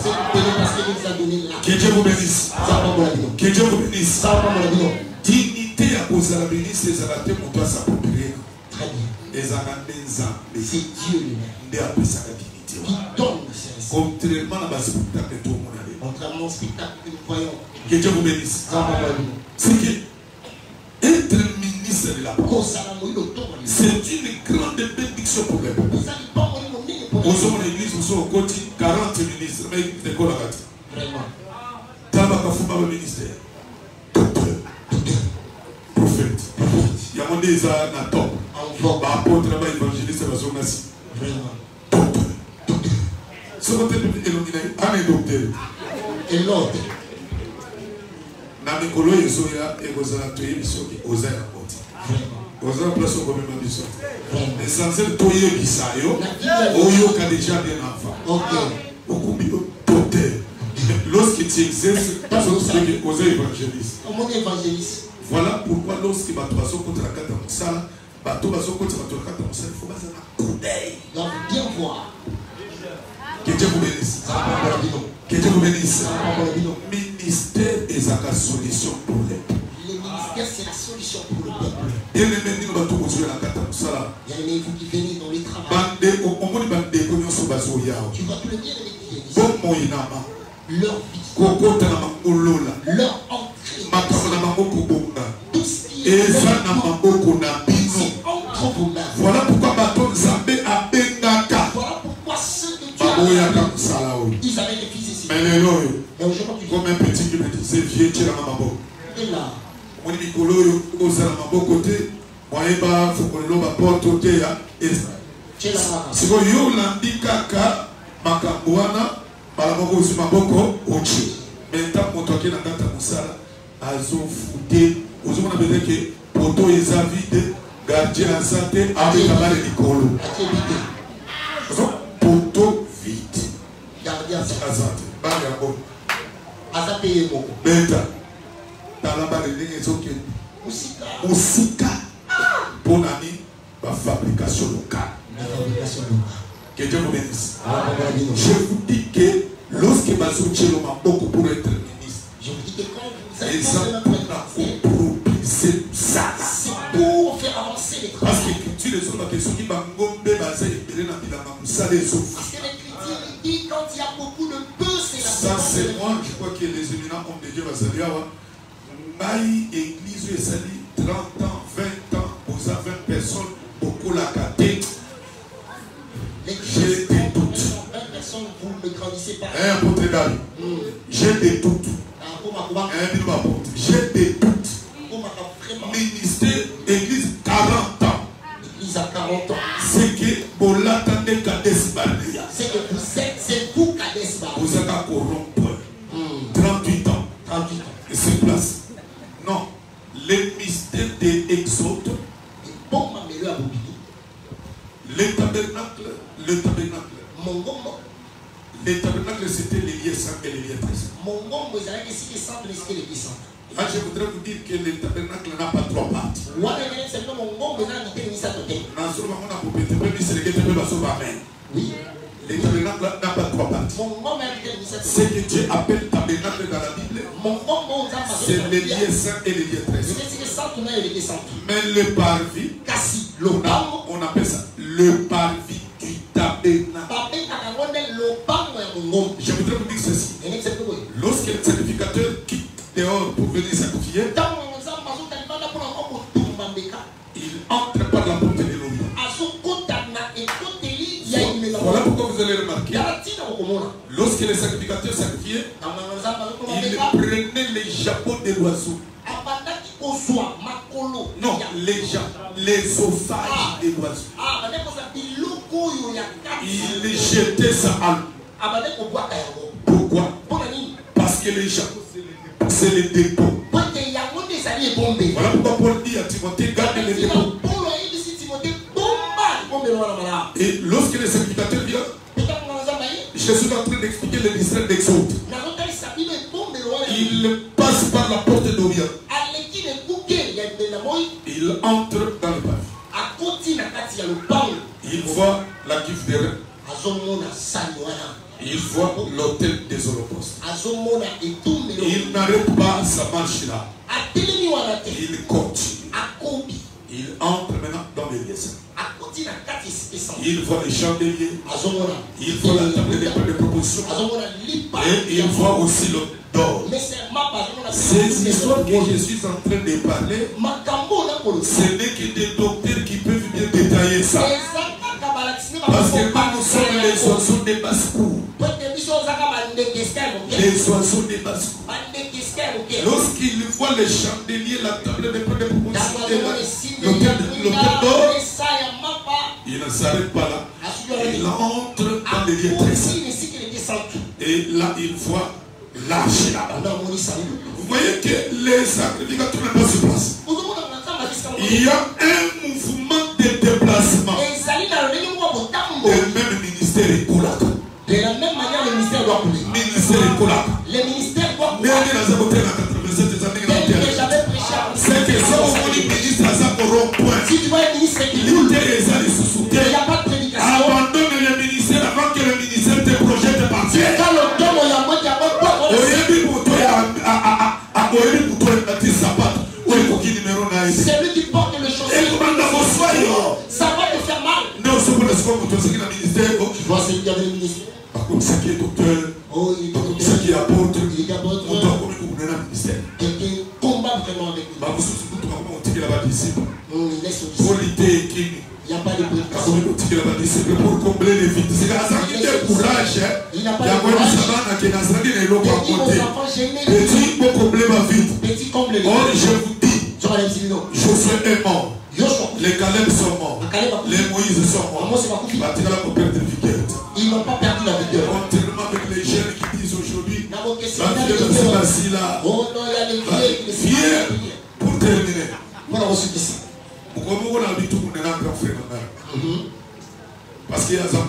Que Dieu vous bénisse. Que Dieu vous bénisse. Dignité à cause de la bénisse, les abattements, on doit s'approprier. Très bien. Les abattements, c'est Dieu lui-même qui donne le service. Contrairement à ce spectacle que tout le monde a dit. Contrairement au spectacle que nous voyons. Que Dieu vous bénisse. C'est que être ministre de la parole, c'est une grande bénédiction pour les peuples. Aux hommes de l'église, nous sommes au côté 40 ministres, mais ils ne connaissent pas. Vraiment. Tabaka Fouba le ministère. Docteur. Prophète. Il y a mon désir à top. Apôtre, évangéliste, vraiment. Docteur. Ce qu'on te dit, un docteur. Et l'autre. Namikolo Yezoya et Gozala Toye Bisoki, Oza Yapoti. Oza place au même mission. L'essentiel Toye Bisayo, Oyo qui a déjà bien enfant. Beaucoup de docteur. Lorsque tu exerces, tu es Oza évangéliste. Voilà pourquoi lorsque tu as contre la carte de Moussa, tu as contre la carte de Moussa, il faut pas un coup d'œil. Donc bien voir. Que Dieu vous bénisse. Que Dieu vous bénisse. Ministère est la solution pour les peuples. Le ministère, c'est la solution pour le peuple. Bien aimé, nous allons construire la carte de Moussa. Bien aimé, vous qui venez dans les travaux. Tu vois tout le bien aimé qui viennent ici. Leur vie. Leur entrée. Tout ce qui est c'est entre vos mains. Voilà pourquoi Baton Zambé a Bengaka. Voilà pourquoi ceux de Dieu ils avaient des fils ici. Et aujourd'hui, comme un petit qui me disait, viens, tu es là, maman. et là, On dit que l'eau, aux alamans côté, moi, il va, faut qu'on l'eau, ma porte, ok, et tu es là. si vous avez l'andi kaka, makambouana, balamoko aussi maboko, ochi. Maintenant, mon toqué n'a pas moussala, azo fouté, aux hommes on a besoin que poto est vide, gardien en santé, avec la balle de Nicolo. Poto vide. Gardien en santé. Balle à bon. Azapé moko. Beta. Dans la balle de Nicolo. Osika. Pour l'année, la fabrication locale. Que Dieu vous bénisse. Je vous dis que lorsque Bazou Tchelo m'a beaucoup pour être ministre, je vous dis que quand vous les êtes c'est ça. C'est pour faire avancer les travaux. Parce que l'écriture est sur la question qui va ngombe basé et belé na bilama ça les autres. Parce que l'écriture dit quand il y a beaucoup de peu, c'est la ça c'est moi, je crois que les éminents hommes de Dieu va saluer. Maï église est sali 30 ans, 20 ans, vous avez 20 personnes, beaucoup la caté. J'ai des doutes. 20 personnes, vous ne grandissez pas. Un apôtre David. J'ai des doutes. J'ai des doutes. Ministère, église 40 ans. L'église a 40 ans. C'est que pour l'attendre Kadesbalia. C'est que c'est vous Kadesbalia. Vous êtes à corrompre. 38 ans. 38 ans. Et c'est place. Non. Le mystère des exotes. Le tabernacle. Le tabernacle, c'était les liens saints et les liens très saints. Là, je voudrais vous dire que le tabernacle n'a pas trois parties. Oui. Le tabernacle n'a pas trois parties. Ce que Dieu appelle tabernacle dans la Bible, c'est les liens saints et les liens très saints. Mais le parvis, on appelle ça le parvis du tabernacle. Je voudrais vous dire ceci. Lorsque le sacrificateur quitte dehors pour venir sacrifier, il entre par la porte de l'eau. Voilà pourquoi vous allez remarquer, lorsque les sacrificateurs sacrifiaient, ils prenaient les chapeaux de l'oiseau. Non, les ossages de l'oiseau. Ils jetaient ça à l'eau. Pourquoi? Parce que les gens, c'est le dépôt. Voilà pourquoi Paul dit à Timothée, garde les dépôts. Et lorsque le sacrificateur vient, Jésus est en train d'expliquer le mystère d'Exode. Il passe par la porte d'Orient. Il entre dans le pavillon. Il voit la cuve de rein. Il voit l'autel des holocaustes. Il n'arrête pas sa marche là. Il continue. Il entre maintenant dans les lieux. Il voit les chandeliers. Il voit la table de proposition. Et il voit aussi l'or. Ces histoires que Jésus est en train de parler, ce n'est que des docteurs qui peuvent bien détailler ça. Parce que quand nous sommes les oiseaux des basses-cours, les oiseaux des basses-cours, lorsqu'il voit les chandeliers, la table de proposition et l'autel d'or, il ne s'arrête pas là. Il entre dans les lieux très saints. Et là, il voit l'arche là-bas. Vous voyez que les sacrificateurs ne pas sur place. Il y a un mouvement de déplacement. Et même le ministère est coulé. De la même manière, le ministère doit couler. Le ministère est coulé. Le ministère doit couler. C'est que ça, on dit ministre à ça pour rond-point. Si tu vois un ministre qui coule, il n'y a pas de prédication. Abandonne le ministère avant que le ministère te projette partir. C'est lui qui porte le chaussée. Ça va te faire mal. Tu vois celui qui avait le ministère. Ça qui est docteur, ça qui est apôtre, on doit quelqu'un combat vraiment avec lui. Il n'y a pas de prédication. Pour combler les vides. C'est ça qui te courage. Il y a quoi de savane qui n'a pas de petit pour combler ma vie. Petit comble. Je vous dis, Josué est mort. Les Caleb sont morts. Les Moïse sont morts. Ils n'ont pas perdu la vigueur. Contrairement avec les jeunes qui disent aujourd'hui, là. Viens pour terminer. Parce qu'il y a ça.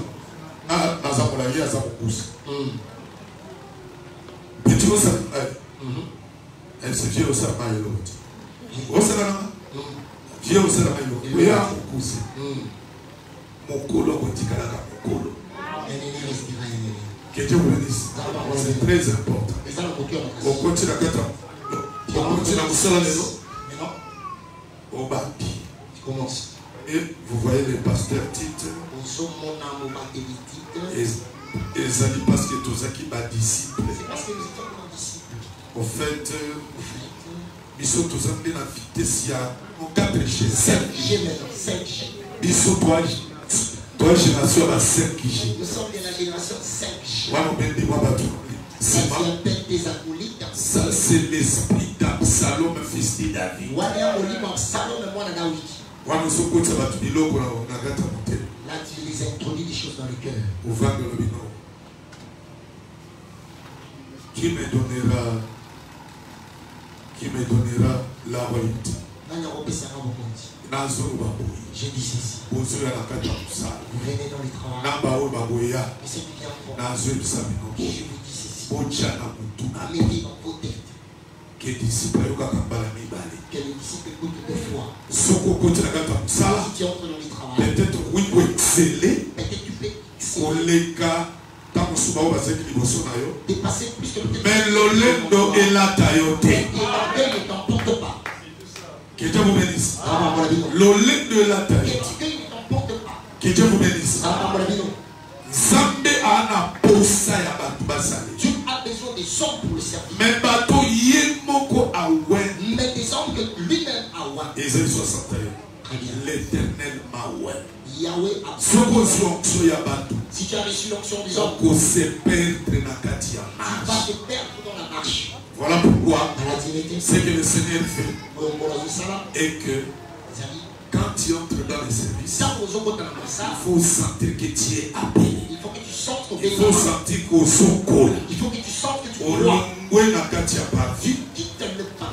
Elle se vient au serment et l'autre. Au serment. Viens au serment et l'autre. Oui, à mon cousin. Mon colo, mon tikalaka, mon colo. Que Dieu vous bénisse. C'est très important. On continue à 4 ans. On continue à vous saluer. Au bâti. Et vous voyez les pasteurs titres. Et ça dit parce que tous ceux qui m'a disciple. En fait, ils sont tous en train vitesse. Il y a 4 G, 5 G. Ils sont 3 générations à 5 G. Nous sommes de la génération 5G. Ça, c'est l'esprit d'Absalom, fils de David. Là, tu les introduis des choses dans le cœur. Qui me donnera la royauté? Je dis ceci. Vous venez dans les travaux. Et c'est bien pour moi. Je vous dis ceci. Mettez dans vos têtes que les disciples écoutent 2 fois. Si tu entres dans les travaux, peut-être oui, vous excellez. Peut-être tu peux dépasser plus que le mais l'olendo est la tailloté. Et l'orgueil ne t'emporte pas. Que Dieu vous bénisse. L'olendo est la tailloté. Que Dieu vous bénisse. Zambé a posa ya batu basale. Dieu a besoin des hommes pour le servir. Mais bato yemoko awe. Mais des hommes que lui-même a oué. Ésaïe 61. L'Éternel m'a oué. Yahweh a besoin. Si tu as reçu l'onction des hommes, tu vas te perdre dans la marche. Voilà pourquoi ce que le Seigneur fait et que quand tu entres dans le service, il faut sentir que tu es appelé. Il faut que tu sentes il faut sentir qu'on s'en colle. Il faut que tu sentes que tu es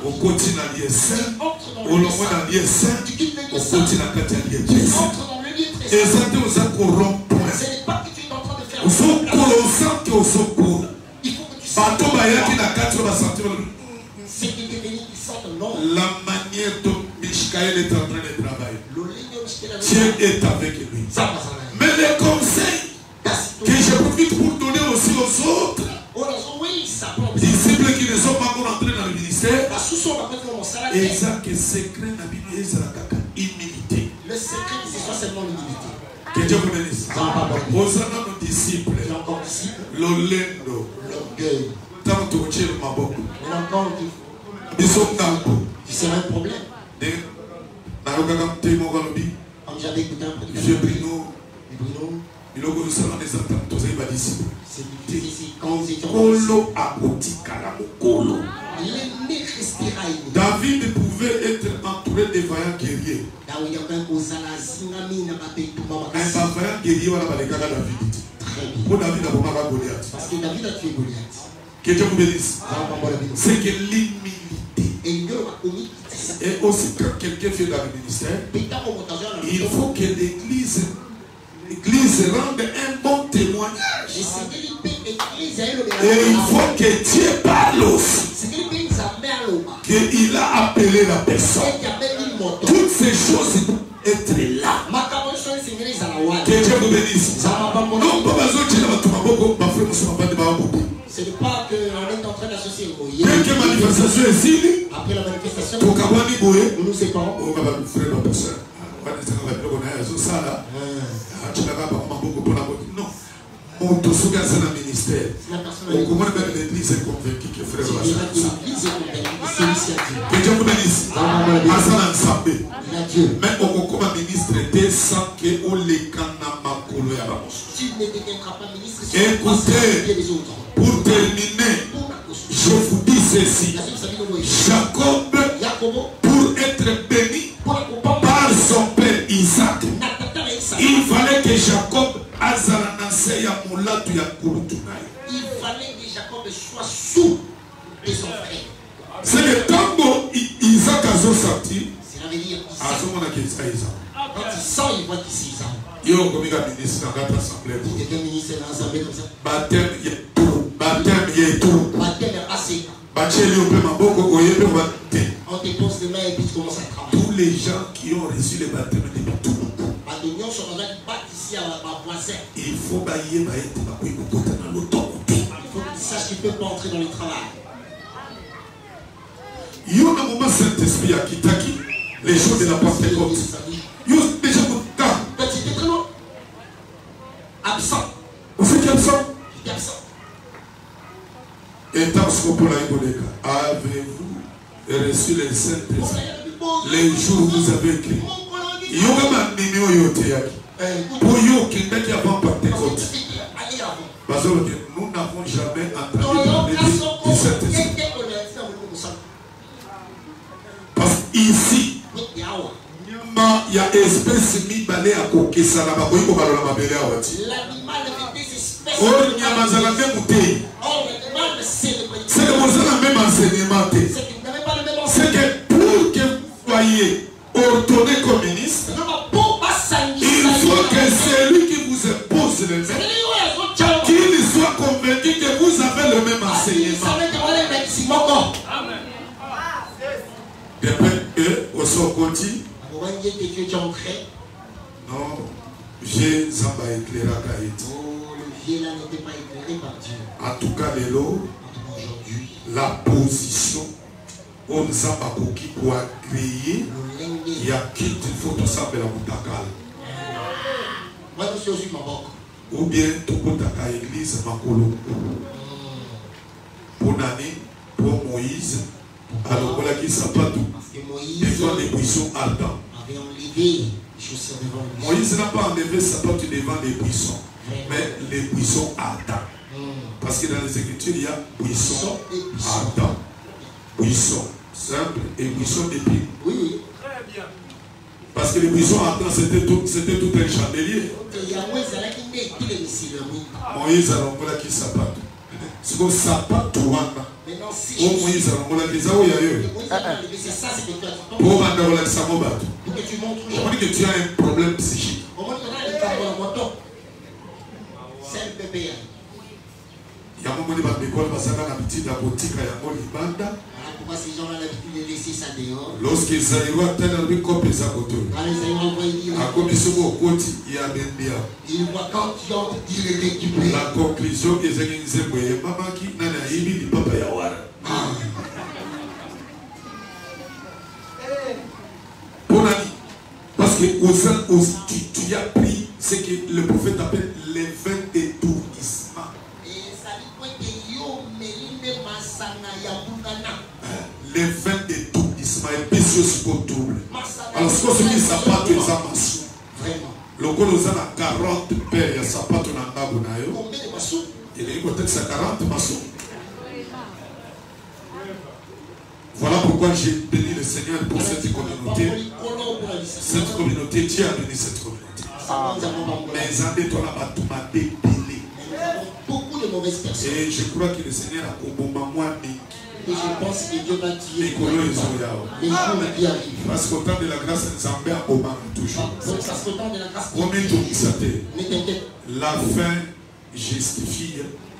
au côté dans l'ISM, au long dans l'ISM, au côté dans l'ISM. Tu entres dans le lieu très Et saint. ça te vous a corrompu. Ce n'est pas que tu es en train de faire. Il faut que au secours. Il faut que tu Bateau saches Bayaki na 4 va sentir ce qui est venu, ils sentent non. la manière dont Mishkaël est en train de travailler. Le ligne où je t'ai Dieu est avec lui. Ça passe en Mais les conseils que je profite pour donner aussi aux autres disciples qui ne sont pas encore entrés dans le ministère, et ça que secret n'a pas humilité. Le secret, c'est pas seulement l'humilité. Que Dieu vous bénisse. Osana nos disciples, l'olendo, L'orgueil. tant que tu es ma boque. Mais encore, Ils sont dans c'est un problème. Comme j'avais écouté un peu de J'ai pris nous. Bruno, Il a eu des attentes, tous les disciples. c'est ici, quand nous étions Kolo abotika la mokolo. l'ennemi respira. David pouvait être entouré de vaillants guerriers. Là où il y a un Ozalazingami, n'a pas payé tout le monde. Un vaillant guerrier, on a parlé de David. Très bien. Pour David, on a pas Goliath. Parce que David a tué Goliath. Que Dieu vous bénisse. C'est que l'humilité. Et il y a une Et aussi, quand quelqu'un fait dans le ministère, il faut que l'église rende un bon témoignage. Et il faut que Dieu parle aussi. Qu'il a appelé la personne. Toutes ces choses doivent être là. Que Dieu vous bénisse. Non, pas besoin de Ce n'est pas qu'on est en train d'associer le mot. dès que manifestation est ici, Après la manifestation, nous nous séparons. non. On te souvient de un ministère. On commence même l'église est convaincue que frère va changer. Que Dieu vous bénisse. Mais on commence ministre dès sans que on les canama kolo ya bamos. Tu ne deviendras pas ministre. Écoutez, pour terminer, je vous dis ceci. Jacob, pour être béni par son père Isaac, il fallait que Jacob azananse ya mulatu ya kulutunaye. Il fallait que Jacob soit sous de son frère. C'est le temps Isaac a sorti. Cela veut dire À ce moment-là, qu'il Isaac. quand il sent, il voit qu'ici, il sent. Il y a un ministre dans notre assemblée. Il y a un ministre dans l'assemblée comme ça. Baptême, il y a tout. Baptême, il y a tout. Baptême est assez. On te pose les mains et puis tu commences à travailler. Tous les gens qui ont reçu le baptême depuis tout. Il faut bailler, il faut que tu saches qu'il ne peut pas entrer dans le travail. Il y a un moment Saint-Esprit à Kitaki, les jours de la Pentecôte. Il y a déjà beaucoup de temps. Tu étais très loin. Absent. Vous êtes absent? J'étais absent. Et tant que avez-vous reçu le Saint-Esprit les jours où vous avez écrit? Il y a un numéro pour you qui est avant Pentecôte. Parce que nous n'avons jamais entendu parler du Saint-Esprit. Parce qu'ici, il y a espèce mi balé à kokesa na bakoyi ko balola mabele a wati. L'animal avait des espèces. Oh, nyama za la même bouteille. Oh, l'animal c'est le c'est que vous avez le même enseignement. C'est que vous n'avez pas le même c'est que pour que vous soyez ordonné comme ministre, il faut que celui qui vous impose le même, qu'il soit convaincu que vous avez le même enseignement. Amen. Depuis que au Sokoti, non, j'ai Zamba éclairé à Kaïti. Oh, le vieux là n'était pas éclairé par Dieu. En tout cas, aujourd'hui, la position on Zamba qui pour créer, il y a qui il faut tout ça la Moutakal. Moi, je suis aussi ma banque. Ou bien tout Moutaka église Makolo. Pour Nani, pour Moïse, alors voilà qui s'appelle tout. Parce que Moïse devant les buissons ardents. avait enlevé les chaussures devant lui. Moïse n'a pas enlevé sa porte devant les buissons, mais les buissons ardents. Parce que dans les Écritures, il y a buissons ardents, buissons simples et buissons d'épines. Oui, oui. Très bien. Parce que les buissons ardents, c'était tout un chandelier. Moïse alors voilà qui s'appelle. C'est comme s'appelle. ces Oh choses. Moïse, on a des aouilles ailleurs. C'est ça, c'est que tu as Pour pour que tu montres aux on gens. dit que tu as un problème psychique. Au moins, tu as les cartes dans la moto. C'est le bébé. Il y a un moment où l'école va s'en aller à la boutique à Yamon Libanda. Pourquoi ces gens ont l'habitude de laisser ça dehors? Lorsqu'ils arrivent à tel endroit, copie ça côté. Quand les amis envoient dire, À copie ce mot côté, il y a bien bien. ils voient quand tu entres, ils les récupèrent. La conclusion est que c'est que maman qui n'a pas eu papa Yawara. Pour l'ami, parce que tu as pris ce que le prophète appelle les 20 détournissements. Les 20 détournissements et puis c'est pour trouble. Alors ce qu'on se dit, ça part que ça massou. Le col aux 40 paires, il y a ça part dans la nabonayo. Il est peut-être ça 40 massou. Voilà pourquoi j'ai béni le Seigneur pour cette communauté. Cette communauté, Dieu a béni cette communauté. Mais en étant là-bas, tout m'a débélé. Beaucoup de mauvaises personnes. Et je crois que le Seigneur a combattu moi. Et je pense que Dieu va tuer Les colons, ils ont les jours qui arrivent. parce qu'au temps de la grâce, nous avons bien au moment toujours. Donc, parce qu'au temps de la grâce, Combien de temps ça t'est? ne t'inquiète. La fin justifie.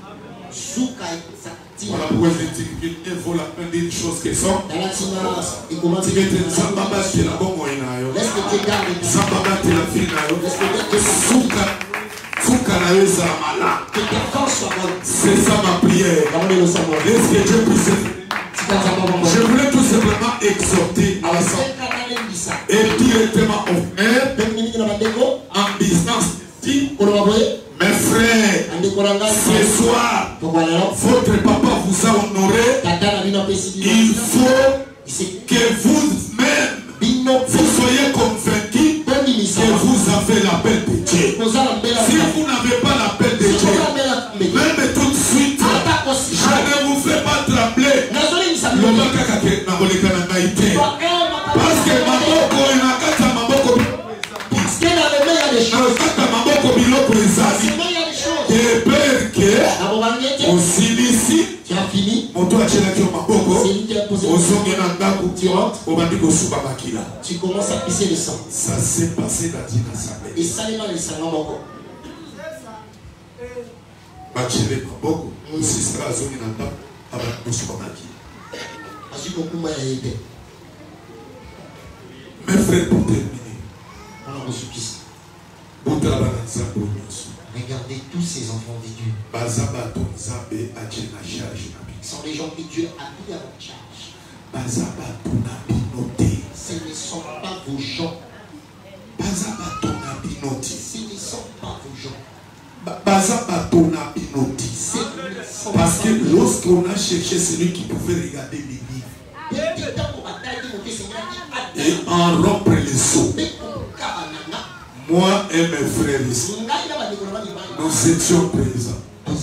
Voilà pourquoi je dis qu'il ne vaut la peine d'une chose que sont. Dans la tina, et comment tu Tu es Zambaba qui est la bonne moyenne. laisse que Dieu garde les Zambaba qui est la fille. Souka na yo za mala. que tes forces soient bonnes. C'est ça ma prière. Est-ce que Dieu puisse. Je voulais tout simplement exhorter à la santé. Et directement au frère, en business, mes frères, ce soir, votre papa vous a honoré. Il faut que vous-même, vous soyez convaincus que vous avez l'appel de Dieu. Si vous n'avez pas l'appel de Dieu, même tout de suite, je ne vous fais pas trembler. Parce que maboko inakata maboko. Nakata maboko biloko ezali. De peur que osilisi moto achelaki yo maboko ozongi na ndako obandi kosuka makila. Tu commences à pisser le sang. Ça s'est passé dans une assemblée. Et ça les mains, les sangs encore. Bachele maboko osisaka azongi na ndako abandi kosuka makila. Mes frères, pour terminer, regardez tous ces enfants de Dieu. Ce sont les gens que Dieu a mis à votre charge. Ce ne sont pas vos gens. Ce ne sont pas vos gens. Parce que lorsqu'on a cherché celui qui pouvait regarder les livres et en rompre les os, moi et mes frères ici, nous étions présents.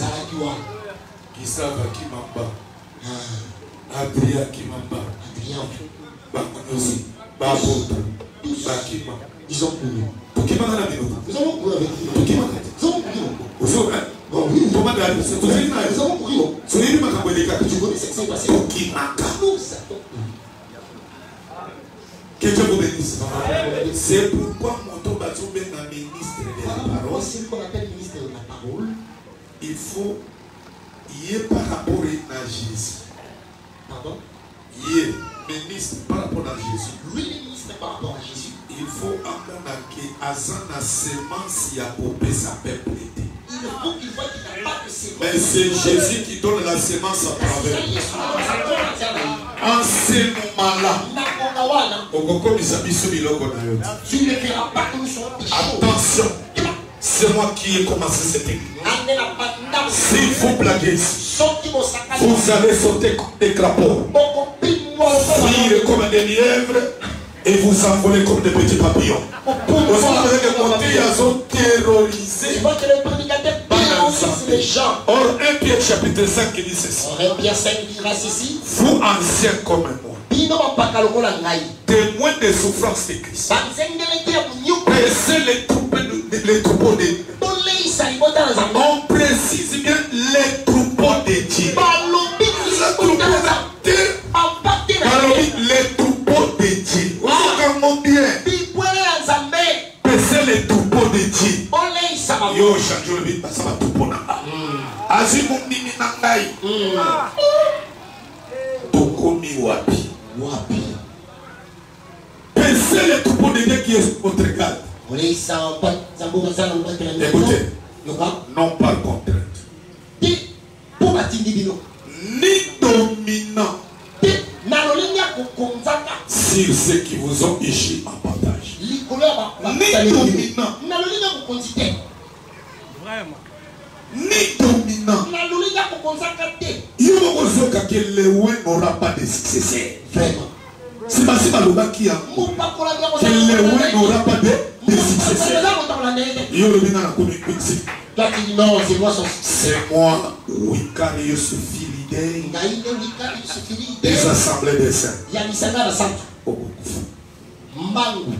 Kisava Kimamba, Adria Kimamba, Bakonosi, Baboto, Bakima. Ils ont couru. Tokima na bino. Nous avons couru avec vous. Tokima. Nous avons couru. Ozo, hein? Bon, oui. Toma da, c'est tout ça. Nous avons couru. Soyez makambo eleka. Tu connais ce qui s'est passé. Tokima. Nous avons Que Dieu vous bénisse. C'est pourquoi mon toba tombe dans ministre de la parole. C'est ce qu'on appelle ministre de la parole. Il faut y est par rapport à Jésus. Pardon? Y est ministre par rapport à Jésus. Lui, le ministre par rapport à Jésus. Il faut apprendre que Azana semence y a coupé sa peuple. Il faut qu'il voit qu'il n'a pas de semence. Mais c'est Jésus qui donne la semence à travers. En ce moment-là, tu ne feras pas comme son péché. attention, c'est moi qui ai commencé cette église. Si vous blaguez, vous allez sauter comme des crapauds, fuir comme des lièvres et vous envoler comme des petits papillons. Vous allez ont terrorisé les gens. Or, 1 Pierre chapitre 5 qui dit ceci. Vous anciens comme moi, témoins des souffrances de Christ, pressez les troupeaux de Dieu. On précise bien les troupeaux de Dieu. Les troupeaux prière. Baissez les troupeaux de Dieu. Yo, change le vide, ça va tout pour nous. Azi mon nimi nangai. Tokomi wapi. Baissez les troupeaux de Dieu qui est votre garde. Écoutez, non par contrainte. Ni dominant sur ceux qui vous ont échoué en partage. Ni dominant. Ni dominant. Il n'aura pas de succès. C'est pas si mal qui a. Que n'aura pas de succès. Toi tu dis non, c'est moi son. C'est moi, Wikarius Filidae, des assemblées des saints. Mbangu.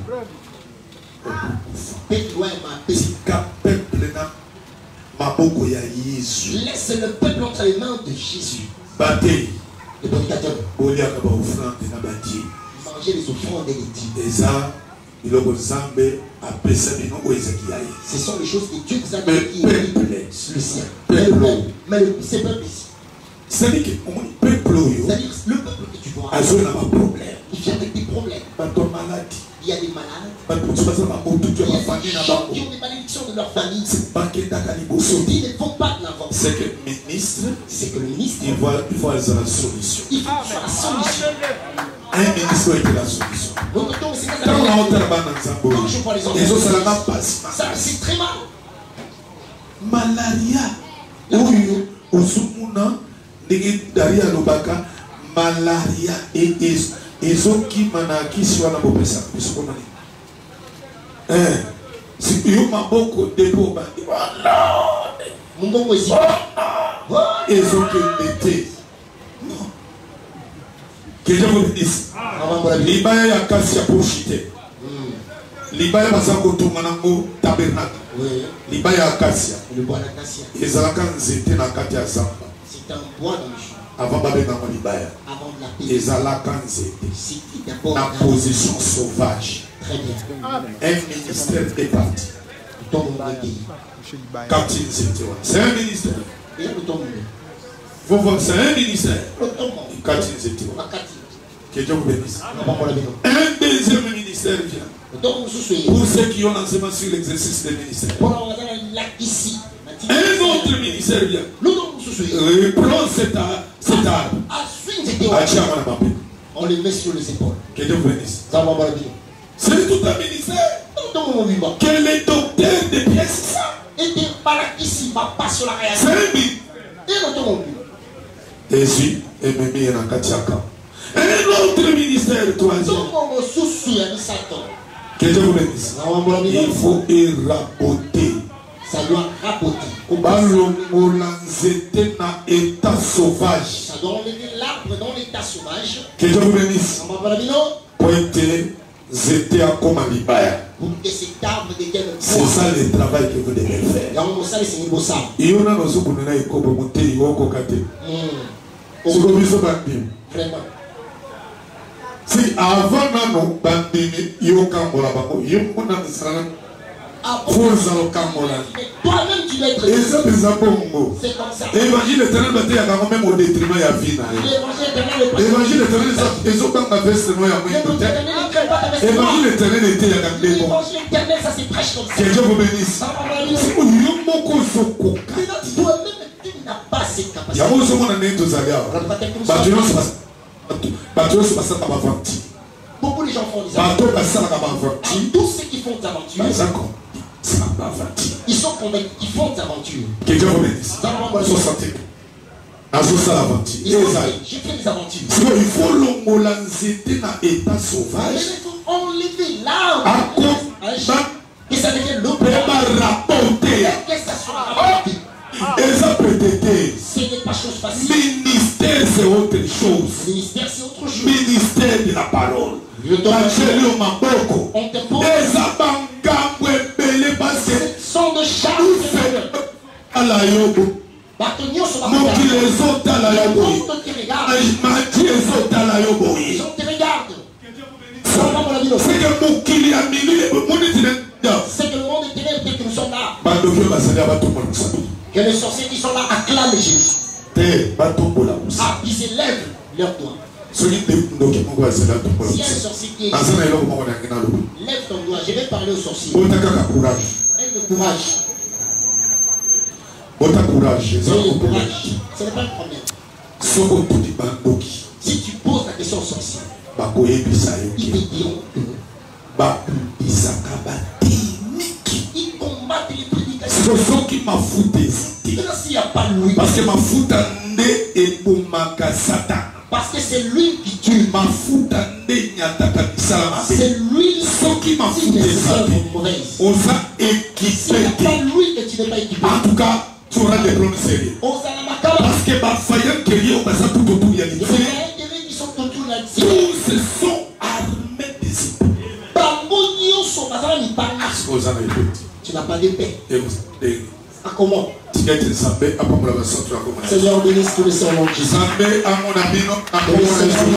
Laisse le peuple entre les mains de Jésus. Le prédicateur. Manger les offrandes et les dîmes. Ce sont les choses que Dieu vous a dit. Le sien. Mais c'est peuple ici. C'est-à-dire que le peuple que tu vois, il vient avec des problèmes. Il y a des malades. Il y a des gens qui ont des malédictions de leur famille. Ils ne vont pas de l'avant. C'est que le ministre, il faut la solution. Il faut faire la solution. Un ministre est la solution. Quand je vois les enfants, ça c'est très mal. Malaria. Malaria et ezoki manaki siwana bopesa bisukona si yo maboko debo ba mungongo ezi ezoki bete non que je vous dise libaya ya kasi ya pochite libaya basako tumanango tabernacle libaya ya kasi le bois d'acacia ezalaka nzete na kati ya zamba c'est un bois dans le champ. Avant de libaya. Ezalaka nzete. La position sauvage. Très bien. Un ministère est parti. C'est un ministère. Vous voyez, c'est un ministère. Que Dieu vous bénisse. Un deuxième ministère vient. Pour ceux qui ont l'enseignement sur l'exercice des ministères. Un autre ministère vient. Reprends cette arme. On les met sur les épaules. Que Dieu vous bénisse. C'est tout un ministère. Que les docteurs de pièces, c'est ça. C'est un Jésus et Mémé et Nakatiaka. Un autre ministère, troisième. Que Dieu vous bénisse. Il faut éraboter. Ça doit raboter. État sauvage. Ça doit enlever l'arbre dans l'état sauvage. Que Dieu vous bénisse. C'est ça le travail que vous devez faire. Si avant non bandini yokambola bako yomona misala forza lokambola toi-même tu dois être c'est comme ça. Évangile éternel bate ya quand même au détriment ya vie na évangile éternel ils ont quand veste no ya mwindo te évangile éternel était ya quand même l'évangile éternel ça se prêche comme ça. Que Dieu vous bénisse. Si vous yomoko sokoka toi-même tu n'as pas cette capacité. ya mozo mona neto zalia beaucoup de gens font des aventures. Tous ceux qui font des aventures, ils sont convaincus qu'ils font des aventures. Que Dieu vous bénisse. J'ai fait des aventures. Il faut l'ongolanzete na état sauvage. Il faut enlever l'arbre. Et ça devient l'eau. Rapporter. Que ça soit rapporté. Ce n'est pas chose facile. Ministère c'est autre chose. Ministère c'est autre chose. Ministère de la parole. On te pose. Sont de charme. C'est que qu'il y a milieu, c'est que le monde est ténèbres que nous sommes là. Que les sorciers qui sont là acclament Jésus. Ah, ils élèvent leurs doigts. Si un sorcier qui est lève ton doigt, je vais parler au sorcier. Aie le courage. Le courage. Ce n'est pas un problème. Si tu poses la question au sorcier, ils te diront ils combattent les prédications. S'il n'y a pas lui, parce que ma fout et parce que c'est lui qui tue. C'est lui qui m'a foutu. On s'est équipé. S'il n'y a pas lui et tu n'es pas équipé. En tout cas, tu auras des problèmes sérieux. Parce que ma faillite qui est au tout autour, il y a des qui sont autour là. Tous se sont armés des épées. Tu n'as pas de paix. À comment? Seigneur, bénisse tous les serments de Jésus.